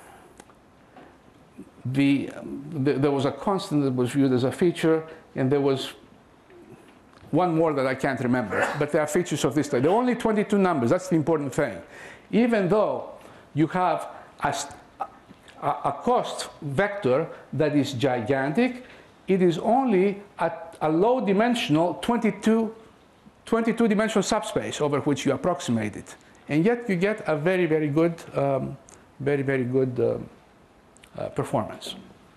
the, the, there was a constant that was viewed as a feature, and there was one more that I can't remember, but there are features of this type. There are only twenty-two numbers, that's the important thing. Even though you have a, a, a cost vector that is gigantic, it is only at a low dimensional twenty-two, twenty-two dimensional subspace over which you approximate it. And yet you get a very, very good, um, very, very good uh, uh, performance.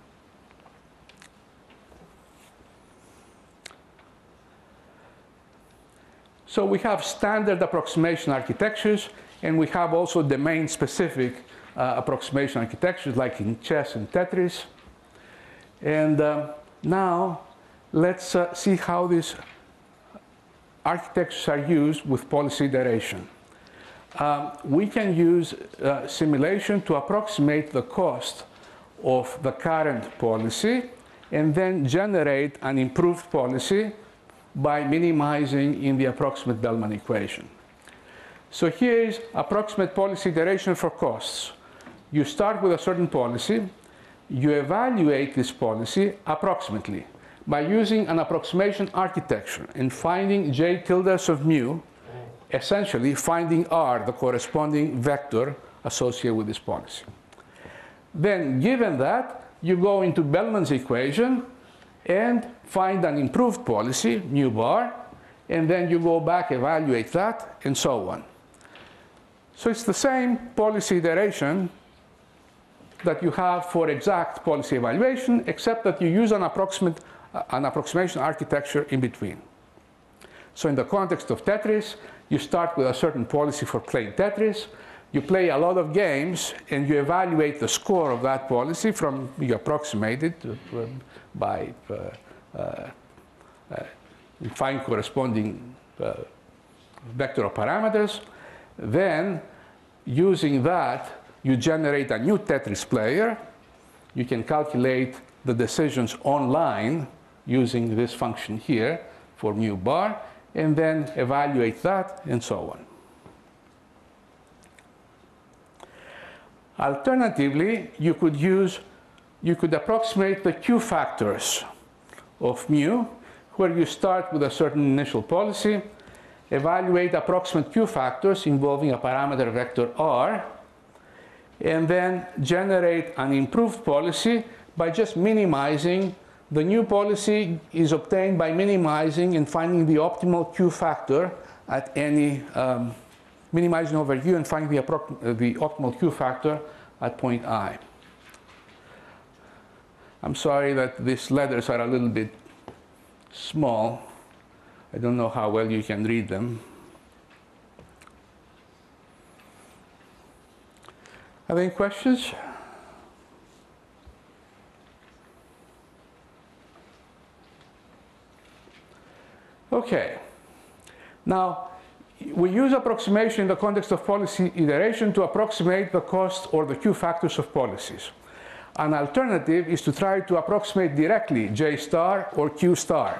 So we have standard approximation architectures, and we have also domain-specific uh, approximation architectures, like in chess and Tetris. And uh, now let's uh, see how these architectures are used with policy iteration. Um, we can use uh, simulation to approximate the cost of the current policy and then generate an improved policy by minimizing in the approximate Bellman equation. So here is approximate policy iteration for costs. You start with a certain policy, you evaluate this policy approximately by using an approximation architecture and finding j tildes of mu, essentially finding r, the corresponding vector associated with this policy. Then, given that, you go into Bellman's equation and find an improved policy, mu bar, and then you go back, evaluate that, and so on. So it's the same policy iteration that you have for exact policy evaluation, except that you use an, approximate, uh, an approximation architecture in between. So in the context of Tetris, you start with a certain policy for playing Tetris. you play a lot of games and you evaluate the score of that policy from, you approximate it uh, by uh, uh, uh, find corresponding uh, vector of parameters. Then, using that, you generate a new Tetris player. You can calculate the decisions online using this function here for mu bar, and then evaluate that, and so on. Alternatively, you could use, you could approximate the Q factors of mu, where you start with a certain initial policy, evaluate approximate Q factors involving a parameter vector R, and then generate an improved policy by just minimizing. The new policy is obtained by minimizing and finding the optimal Q factor at any um, minimizing over U and find the, uh, the optimal Q factor at point I. I'm sorry that these letters are a little bit small. I don't know how well you can read them. Have any questions? Okay. Now, we use approximation in the context of policy iteration to approximate the cost or the Q factors of policies. An alternative is to try to approximate directly J star or Q star.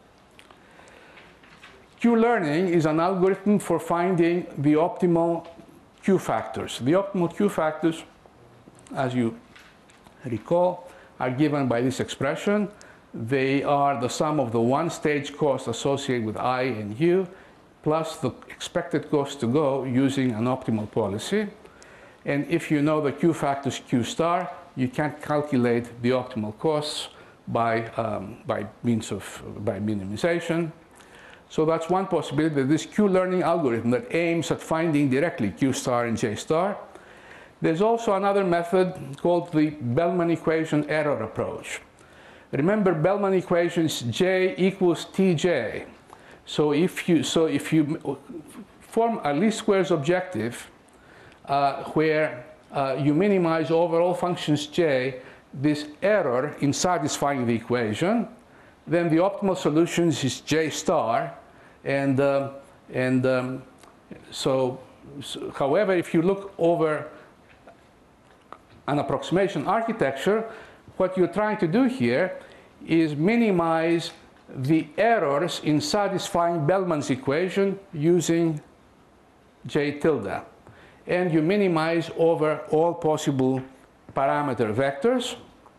Q-learning is an algorithm for finding the optimal Q factors. The optimal Q factors, as you recall, are given by this expression. They are the sum of the one-stage cost associated with I and U plus the expected cost to go using an optimal policy. And if you know the Q factors Q star, you can calculate the optimal costs by, um, by means of by minimization. So that's one possibility, that this Q-learning algorithm that aims at finding directly Q star and J star. There's also another method called the Bellman equation error approach. Remember, Bellman equation is J equals T J. So if you, so if you form a least squares objective uh, where uh, you minimize over all functions J this error in satisfying the equation, then the optimal solution is J star. And, uh, and um, so, so, however, if you look over an approximation architecture, what you're trying to do here is minimize the errors in satisfying Bellman's equation using J tilde. And you minimize over all possible parameter vectors.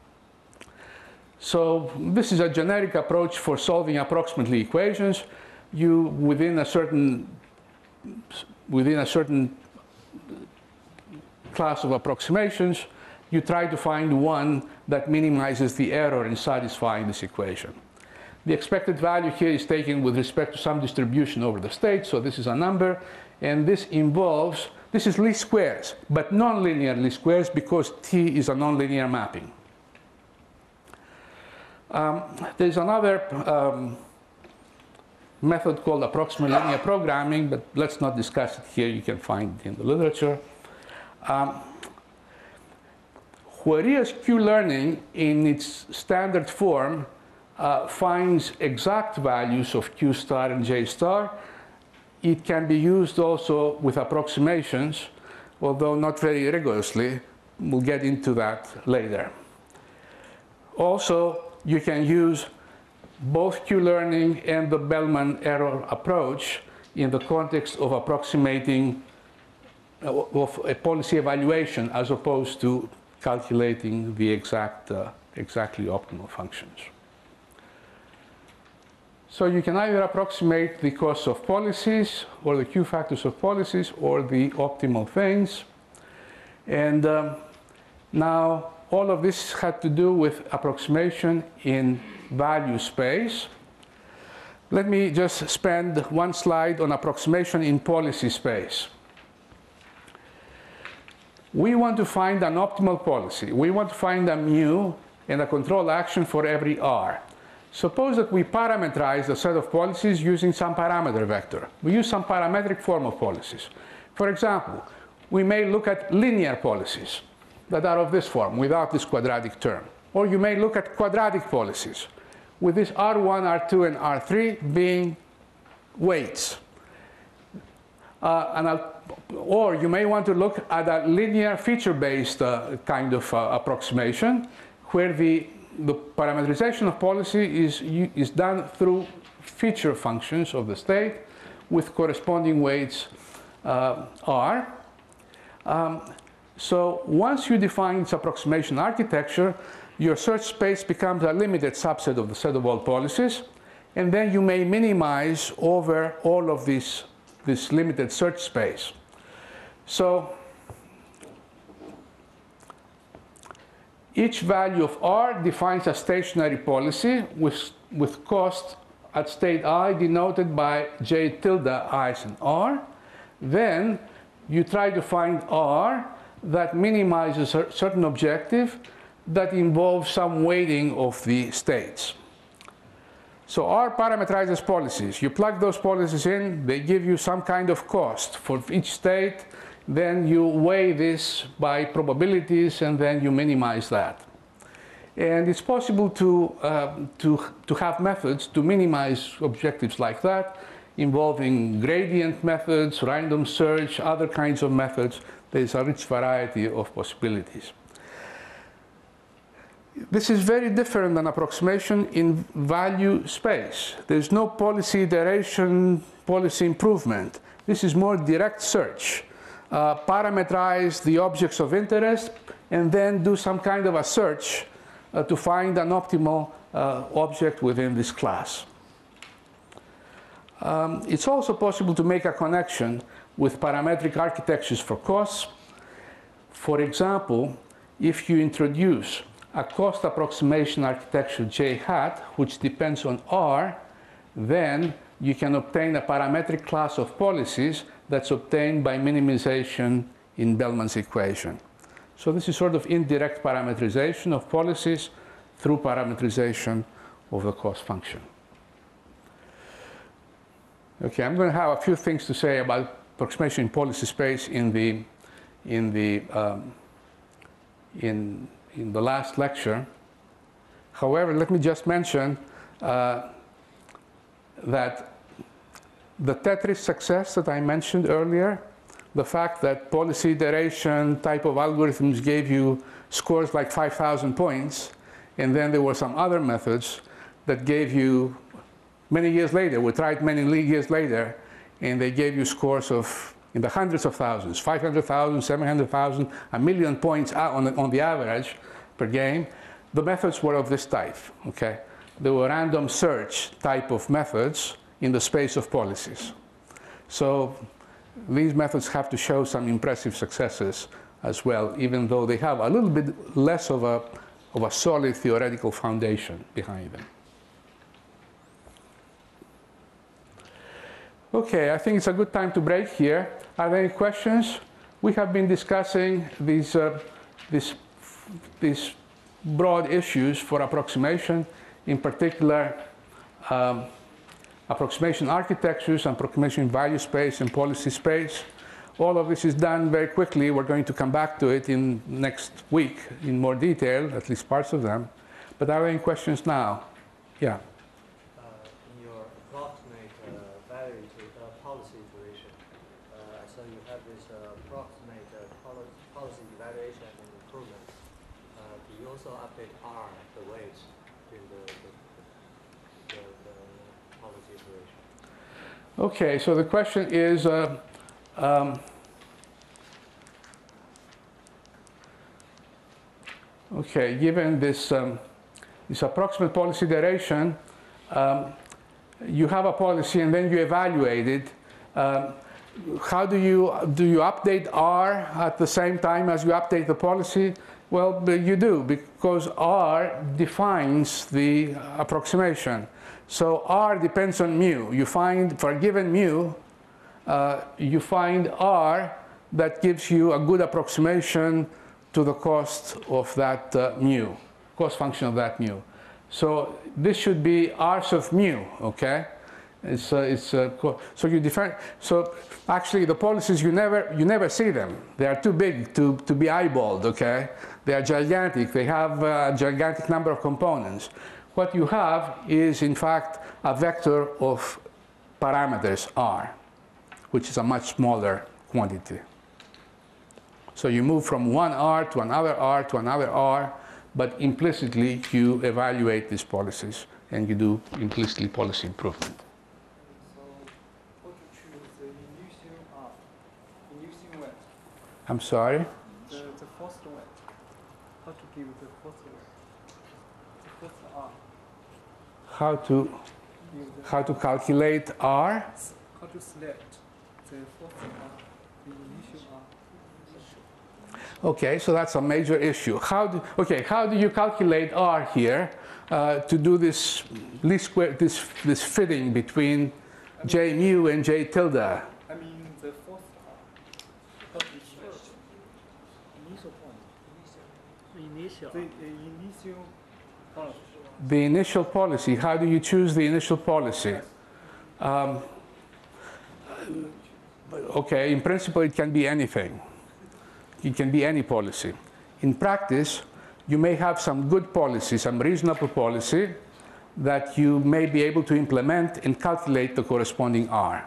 So this is a generic approach for solving approximately equations. You, within a certain, within a certain class of approximations, you try to find one that minimizes the error in satisfying this equation. The expected value here is taken with respect to some distribution over the state, so this is a number, and this involves, this is least squares, but nonlinear least squares because T is a nonlinear mapping. Um, there's another um, method called approximate linear programming, but let's not discuss it here, you can find it in the literature. Um, whereas Q-learning in its standard form uh, finds exact values of Q star and J star, it can be used also with approximations, although not very rigorously. We'll get into that later. Also, you can use both Q-learning and the Bellman error approach in the context of approximating uh, of a policy evaluation as opposed to calculating the exact, uh, exactly optimal functions. So you can either approximate the costs of policies or the Q factors of policies or the optimal things. And um, now all of this had to do with approximation in value space. Let me just spend one slide on approximation in policy space. We want to find an optimal policy. We want to find a mu and a control action for every R. Suppose that we parameterize a set of policies using some parameter vector. We use some parametric form of policies. For example, we may look at linear policies that are of this form, without this quadratic term. Or you may look at quadratic policies, with this R one, R two, and R three being weights. Uh, and I'll, or you may want to look at a linear feature-based uh, kind of uh, approximation, where the, the parameterization of policy is, is done through feature functions of the state with corresponding weights uh, R. Um, so once you define this approximation architecture, your search space becomes a limited subset of the set of all policies, and then you may minimize over all of these, this limited search space. So each value of R defines a stationary policy with, with cost at state I denoted by J tilde I's and R. Then you try to find R that minimizes a certain objective that involves some weighting of the states. So R parameterizes policies. You plug those policies in, they give you some kind of cost for each state, then you weigh this by probabilities, and then you minimize that. And it's possible to, uh, to, to have methods to minimize objectives like that, involving gradient methods, random search, other kinds of methods. There's a rich variety of possibilities. This is very different than approximation in value space. There's no policy iteration, policy improvement. This is more direct search. Uh, parameterize the objects of interest and then do some kind of a search uh, to find an optimal uh, object within this class. Um, it's also possible to make a connection with parametric architectures for costs. For example, if you introduce a cost approximation architecture J hat, which depends on R, then you can obtain a parametric class of policies that's obtained by minimization in Bellman's equation. So this is sort of indirect parameterization of policies through parameterization of the cost function. Okay, I'm going to have a few things to say about approximation in policy space in the, in the, um, in, in the last lecture. However, let me just mention uh, that the Tetris success that I mentioned earlier, the fact that policy iteration type of algorithms gave you scores like five thousand points, and then there were some other methods that gave you, many years later, we tried many years later, and they gave you scores of in the hundreds of thousands, five hundred thousand, seven hundred thousand, a million points on the, on the average per game. The methods were of this type, okay? They were random search type of methods in the space of policies. So these methods have to show some impressive successes as well, even though they have a little bit less of a, of a solid theoretical foundation behind them. Okay, I think it's a good time to break here. Are there any questions? We have been discussing these, uh, these, these broad issues for approximation, in particular um, approximation architectures, approximation value space, and policy space. All of this is done very quickly. We're going to come back to it in next week in more detail, at least parts of them. But are there any questions now? Yeah. Okay, so the question is, uh, um, okay, given this, um, this approximate policy iteration, um, you have a policy and then you evaluate it. Um, how do you, do you update R at the same time as you update the policy? Well, you do, because R defines the approximation. So R depends on mu. You find, for a given mu, uh, you find R that gives you a good approximation to the cost of that uh, mu, cost function of that mu. So this should be R sub mu, okay? It's, uh, it's, uh, so you define, so actually the policies, you never, you never see them. They are too big to, to be eyeballed, okay? They are gigantic. They have a gigantic number of components. What you have is, in fact, a vector of parameters R, which is a much smaller quantity. So you move from one R to another R to another R, but implicitly you evaluate these policies and you do implicitly policy improvement. So how to choose the initial R, initial weight? I'm sorry? The, the first weight. How to give the first weight? The first R. How to, Give the how to calculate R? How to select the first R, the initial R. Okay, so that's a major issue. How do, okay, how do you calculate R here uh, to do this least square, this, this fitting between J mu and J tilde? I mean the first R. How to select? Initial point. Initial. The, the initial policy. The initial policy, how do you choose the initial policy? Um, okay, in principle it can be anything. It can be any policy. In practice, you may have some good policy, some reasonable policy that you may be able to implement and calculate the corresponding R.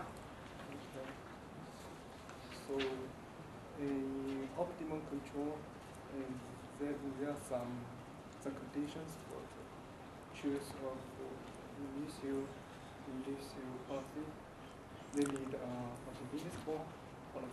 So, in optimal control, and there, there are some, some conditions for the choice of the initial, initial policy. They need uh, a divisible policy.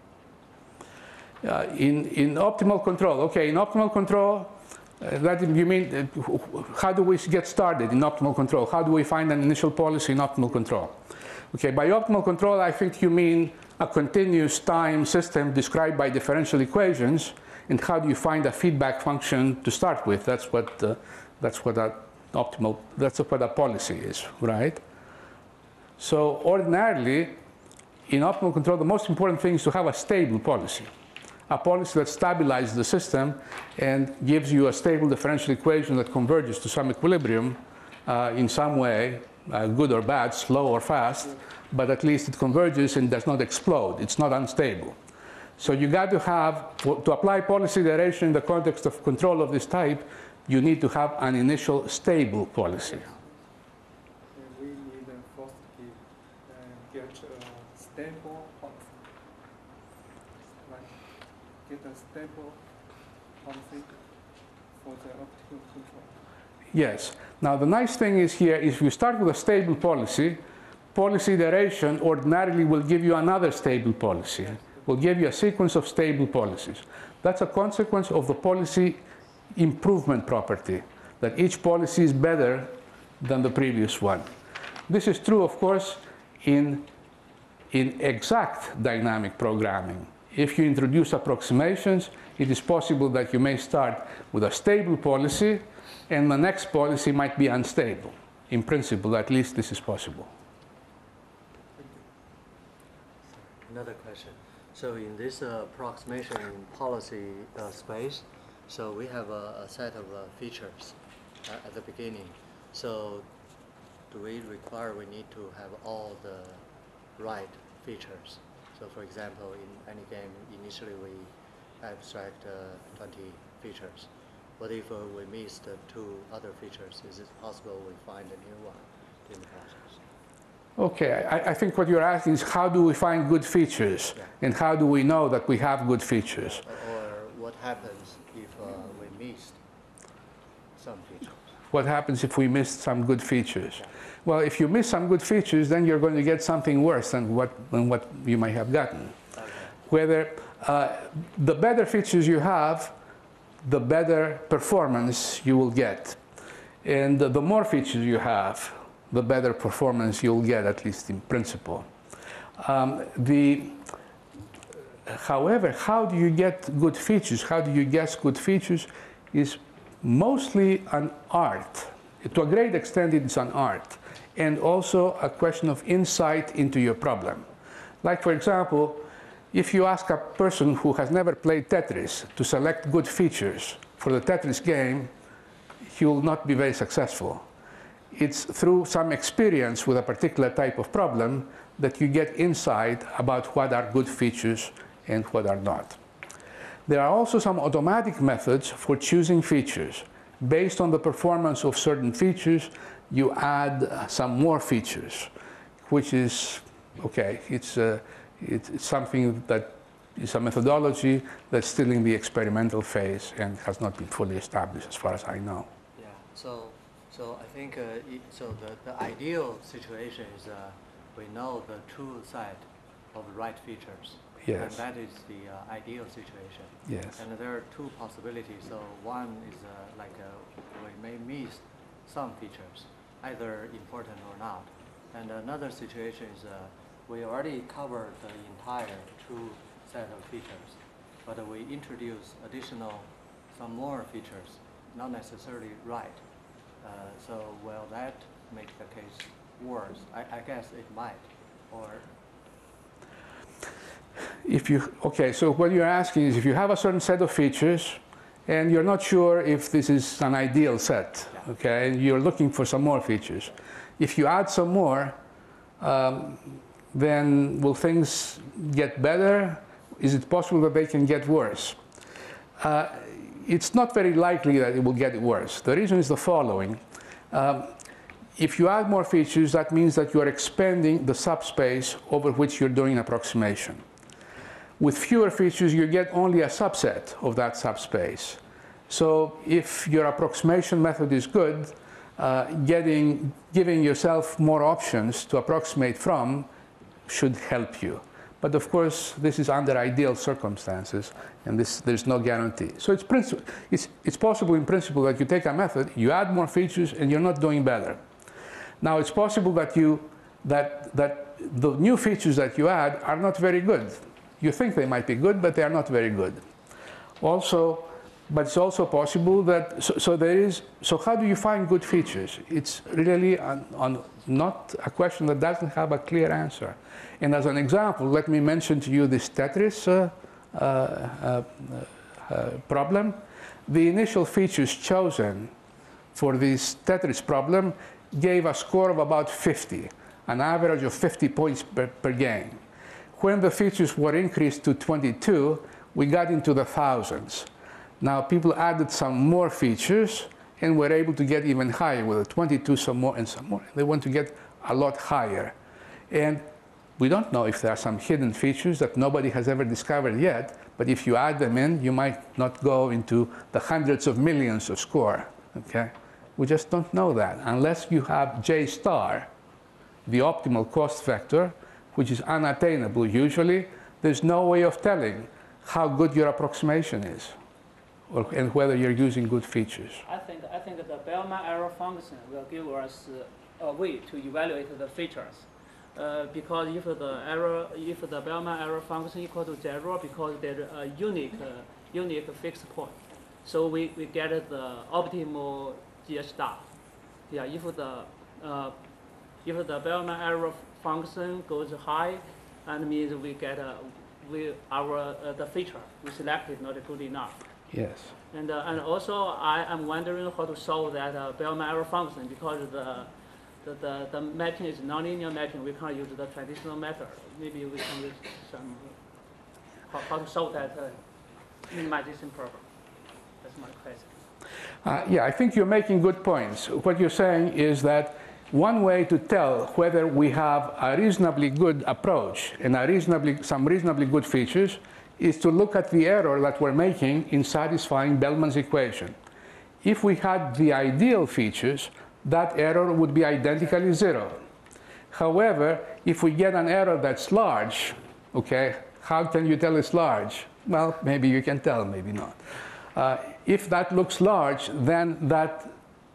Uh, in, in optimal control, okay, in optimal control, uh, that you mean, uh, how do we get started in optimal control? How do we find an initial policy in optimal control? Okay, by optimal control, I think you mean a continuous time system described by differential equations, and how do you find a feedback function to start with? That's what, uh, that's what that optimal, that's what a policy is, right? So ordinarily, in optimal control, the most important thing is to have a stable policy. A policy that stabilizes the system and gives you a stable differential equation that converges to some equilibrium uh, in some way, uh, good or bad, slow or fast, but at least it converges and does not explode. It's not unstable. So you got to have, to apply policy iteration in the context of control of this type, you need to have an initial stable policy. We need uh, first give, uh, get a stable policy. Get a stable policy for the optical control. Yes. Now the nice thing is here, if you start with a stable policy, policy iteration ordinarily will give you another stable policy. Yes. Will give you a sequence of stable policies. That's a consequence of the policy improvement property, that each policy is better than the previous one. This is true, of course, in, in exact dynamic programming. If you introduce approximations, it is possible that you may start with a stable policy and the next policy might be unstable. In principle, at least this is possible. Another question. So in this uh, approximation policy uh, space, so we have a, a set of uh, features uh, at the beginning. So do we require we need to have all the right features? So for example, in any game, initially we abstract uh, twenty features. What if uh, we missed uh, two other features? Is it possible we find a new one in the process? Okay, I, I think what you're asking is how do we find good features? Yeah. And how do we know that we have good features? Or, or what happens if uh, we missed some features? What happens if we missed some good features? Yeah. Well, if you miss some good features, then you're going to get something worse than what, than what you might have gotten. Okay. Whether uh, the better features you have, the better performance you will get. And the, the more features you have, the better performance you'll get, at least in principle. Um, the, however, how do you get good features? How do you guess good features is mostly an art. To a great extent, it's an art. And also a question of insight into your problem. Like, for example, if you ask a person who has never played Tetris to select good features for the Tetris game, he will not be very successful. it's through some experience with a particular type of problem that you get insight about what are good features and what are not. There are also some automatic methods for choosing features. Based on the performance of certain features, you add some more features, which is, okay, it's, uh, it's something that is a methodology that's still in the experimental phase and has not been fully established as far as I know. Yeah, so, so I think, uh, it, so the, the ideal situation is uh, we know the true side of the right features. Yes. And that is the uh, ideal situation. Yes. And there are two possibilities. So one is uh, like uh, we may miss some features, either important or not. And another situation is uh, we already covered the entire true set of features, but we introduce additional, some more features, not necessarily right. Uh, so will that make the case worse? I, I guess it might, or If you, okay, so what you're asking is if you have a certain set of features and you're not sure if this is an ideal set, okay, and you're looking for some more features. If you add some more, um, then will things get better? Is it possible that they can get worse? Uh, it's not very likely that it will get worse. The reason is the following. Um, if you add more features, that means that you are expanding the subspace over which you're doing approximation. With fewer features, you get only a subset of that subspace. So if your approximation method is good, uh, getting, giving yourself more options to approximate from should help you. But of course, this is under ideal circumstances, and this, there's no guarantee. So it's, it's, it's possible in principle that you take a method, you add more features, and you're not doing better. Now, it's possible that, you, that, that the new features that you add are not very good. You think they might be good, but they are not very good. Also, but it's also possible that, so, so there is, so how do you find good features? It's really on, on not a question that doesn't have a clear answer. And as an example, let me mention to you this Tetris uh, uh, uh, uh, problem. The initial features chosen for this Tetris problem gave a score of about fifty, an average of fifty points per, per game. When the features were increased to twenty-two, we got into the thousands. Now people added some more features and were able to get even higher with the twenty-two, some more and some more. They want to get a lot higher. And we don't know if there are some hidden features that nobody has ever discovered yet, but if you add them in, you might not go into the hundreds of millions of score, okay? We just don't know that unless you have J star, the optimal cost vector, which is unattainable usually. There's no way of telling how good your approximation is, or, and whether you're using good features. I think, I think the Bellman error function will give us a way to evaluate the features. Uh, because if the error, if the Bellman error function equal to zero, because there's a unique, uh, unique fixed point, so we, we get the optimal G star. Yeah, if the uh, if the Bellman error function goes high, and means we get a, we our uh, the feature we selected not good enough. Yes. And uh, and also I am wondering how to solve that uh, Bellman error function, because the the, the the matching is nonlinear matching. We can't use the traditional method. Maybe we can use some how, how to solve that uh, minimization problem. That's my question. Uh, yeah, I think you're making good points. What you're saying is that one way to tell whether we have a reasonably good approach and a reasonably, some reasonably good features is to look at the error that we're making in satisfying Bellman's equation. If we had the ideal features, that error would be identically zero. However, if we get an error that's large, okay, how can you tell it's large? Well, maybe you can tell, maybe not. Uh, if that looks large, then that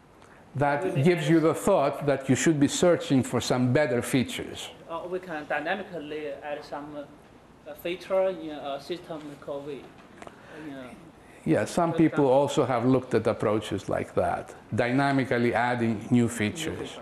that gives you the thought that you should be searching for some better features. Uh, we can dynamically add some uh, feature in a systemical way. Uh, yeah, some people also have looked at approaches like that, dynamically adding new features. New features.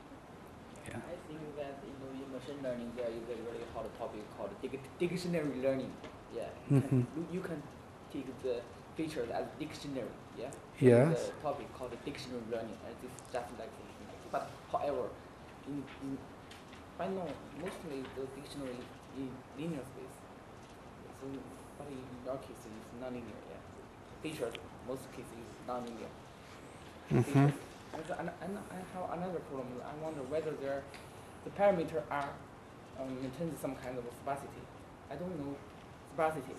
Yeah. I think that you know, in machine learning there is a really hot topic called dictionary learning. Yeah, you, Mm-hmm. can, you can take the features as dictionary. Yeah. Yes. The topic called dictionary learning, and it's just like But however, in, in I know mostly the dictionary in linear space. So, but in your case, it's nonlinear. Yeah, features most cases is nonlinear. Mm-hmm. And, so, and, and I have another problem. I wonder whether there, the parameter R um, maintains some kind of sparsity. I don't know sparsity.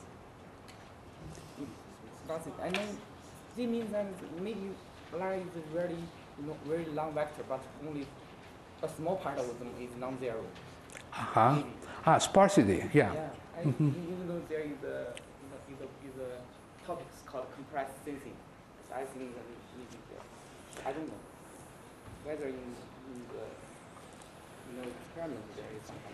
Sparsity. I know this means that maybe R is a very, you know, very long vector, but only a small part of them is non-zero. Uh-huh. Maybe. Ah, sparsity. Yeah. Yeah. I, mm-hmm. Even though there is a, is a, is a topic called compressed sensing, so I think that maybe there. I don't know whether in, in the you know experiment there is something.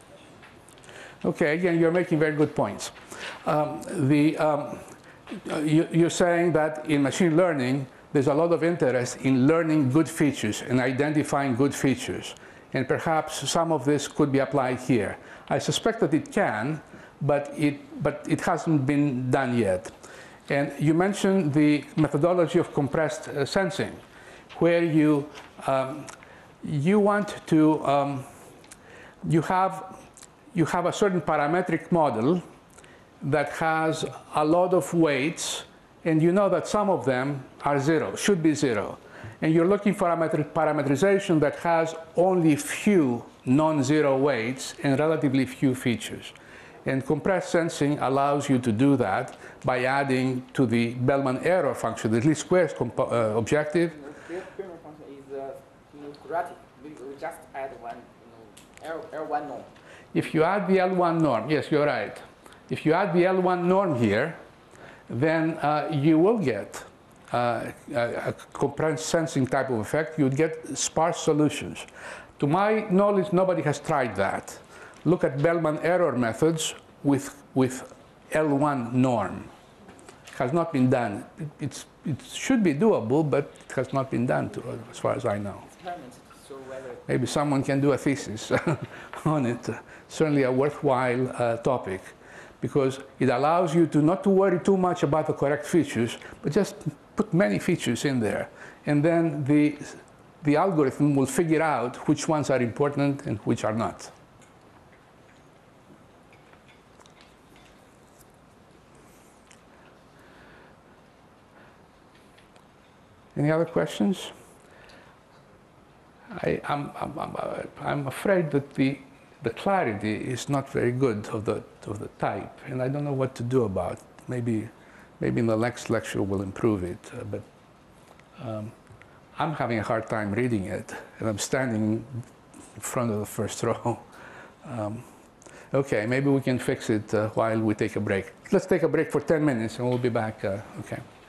Okay. Again, you're making very good points. Um, the um, you, you're saying that in machine learning, there's a lot of interest in learning good features and identifying good features. And perhaps some of this could be applied here. I suspect that it can, but it, but it hasn't been done yet. And you mentioned the methodology of compressed uh, sensing, where you, um, you want to, um, you, have, you have a certain parametric model that has a lot of weights, and you know that some of them are zero, should be zero. And you're looking for a parametrization that has only few non-zero weights and relatively few features. And compressed sensing allows you to do that by adding to the Bellman error function, the least squares uh, objective. The Bellman function is uh, you know, quadratic. We just add one, you know, L one norm. If you add the L one norm, yes, you're right. If you add the L one norm here, then uh, you will get uh, a, a compressed sensing type of effect. You'd get sparse solutions. To my knowledge, nobody has tried that. Look at Bellman error methods with, with L one norm. It has not been done. It, it's, it should be doable, but it has not been done, to, as far as I know. Maybe someone can do a thesis on it. Certainly a worthwhile uh, topic, because it allows you to not to worry too much about the correct features, but just put many features in there. And then the, the algorithm will figure out which ones are important and which are not. Any other questions? I, I'm, I'm, I'm, I'm afraid that the, the clarity is not very good of the, of the type, and I don't know what to do about it. Maybe, maybe in the next lecture we'll improve it, uh, but um, I'm having a hard time reading it, and I'm standing in front of the first row. Um, okay, maybe we can fix it uh, while we take a break. Let's take a break for ten minutes, and we'll be back. Uh, okay.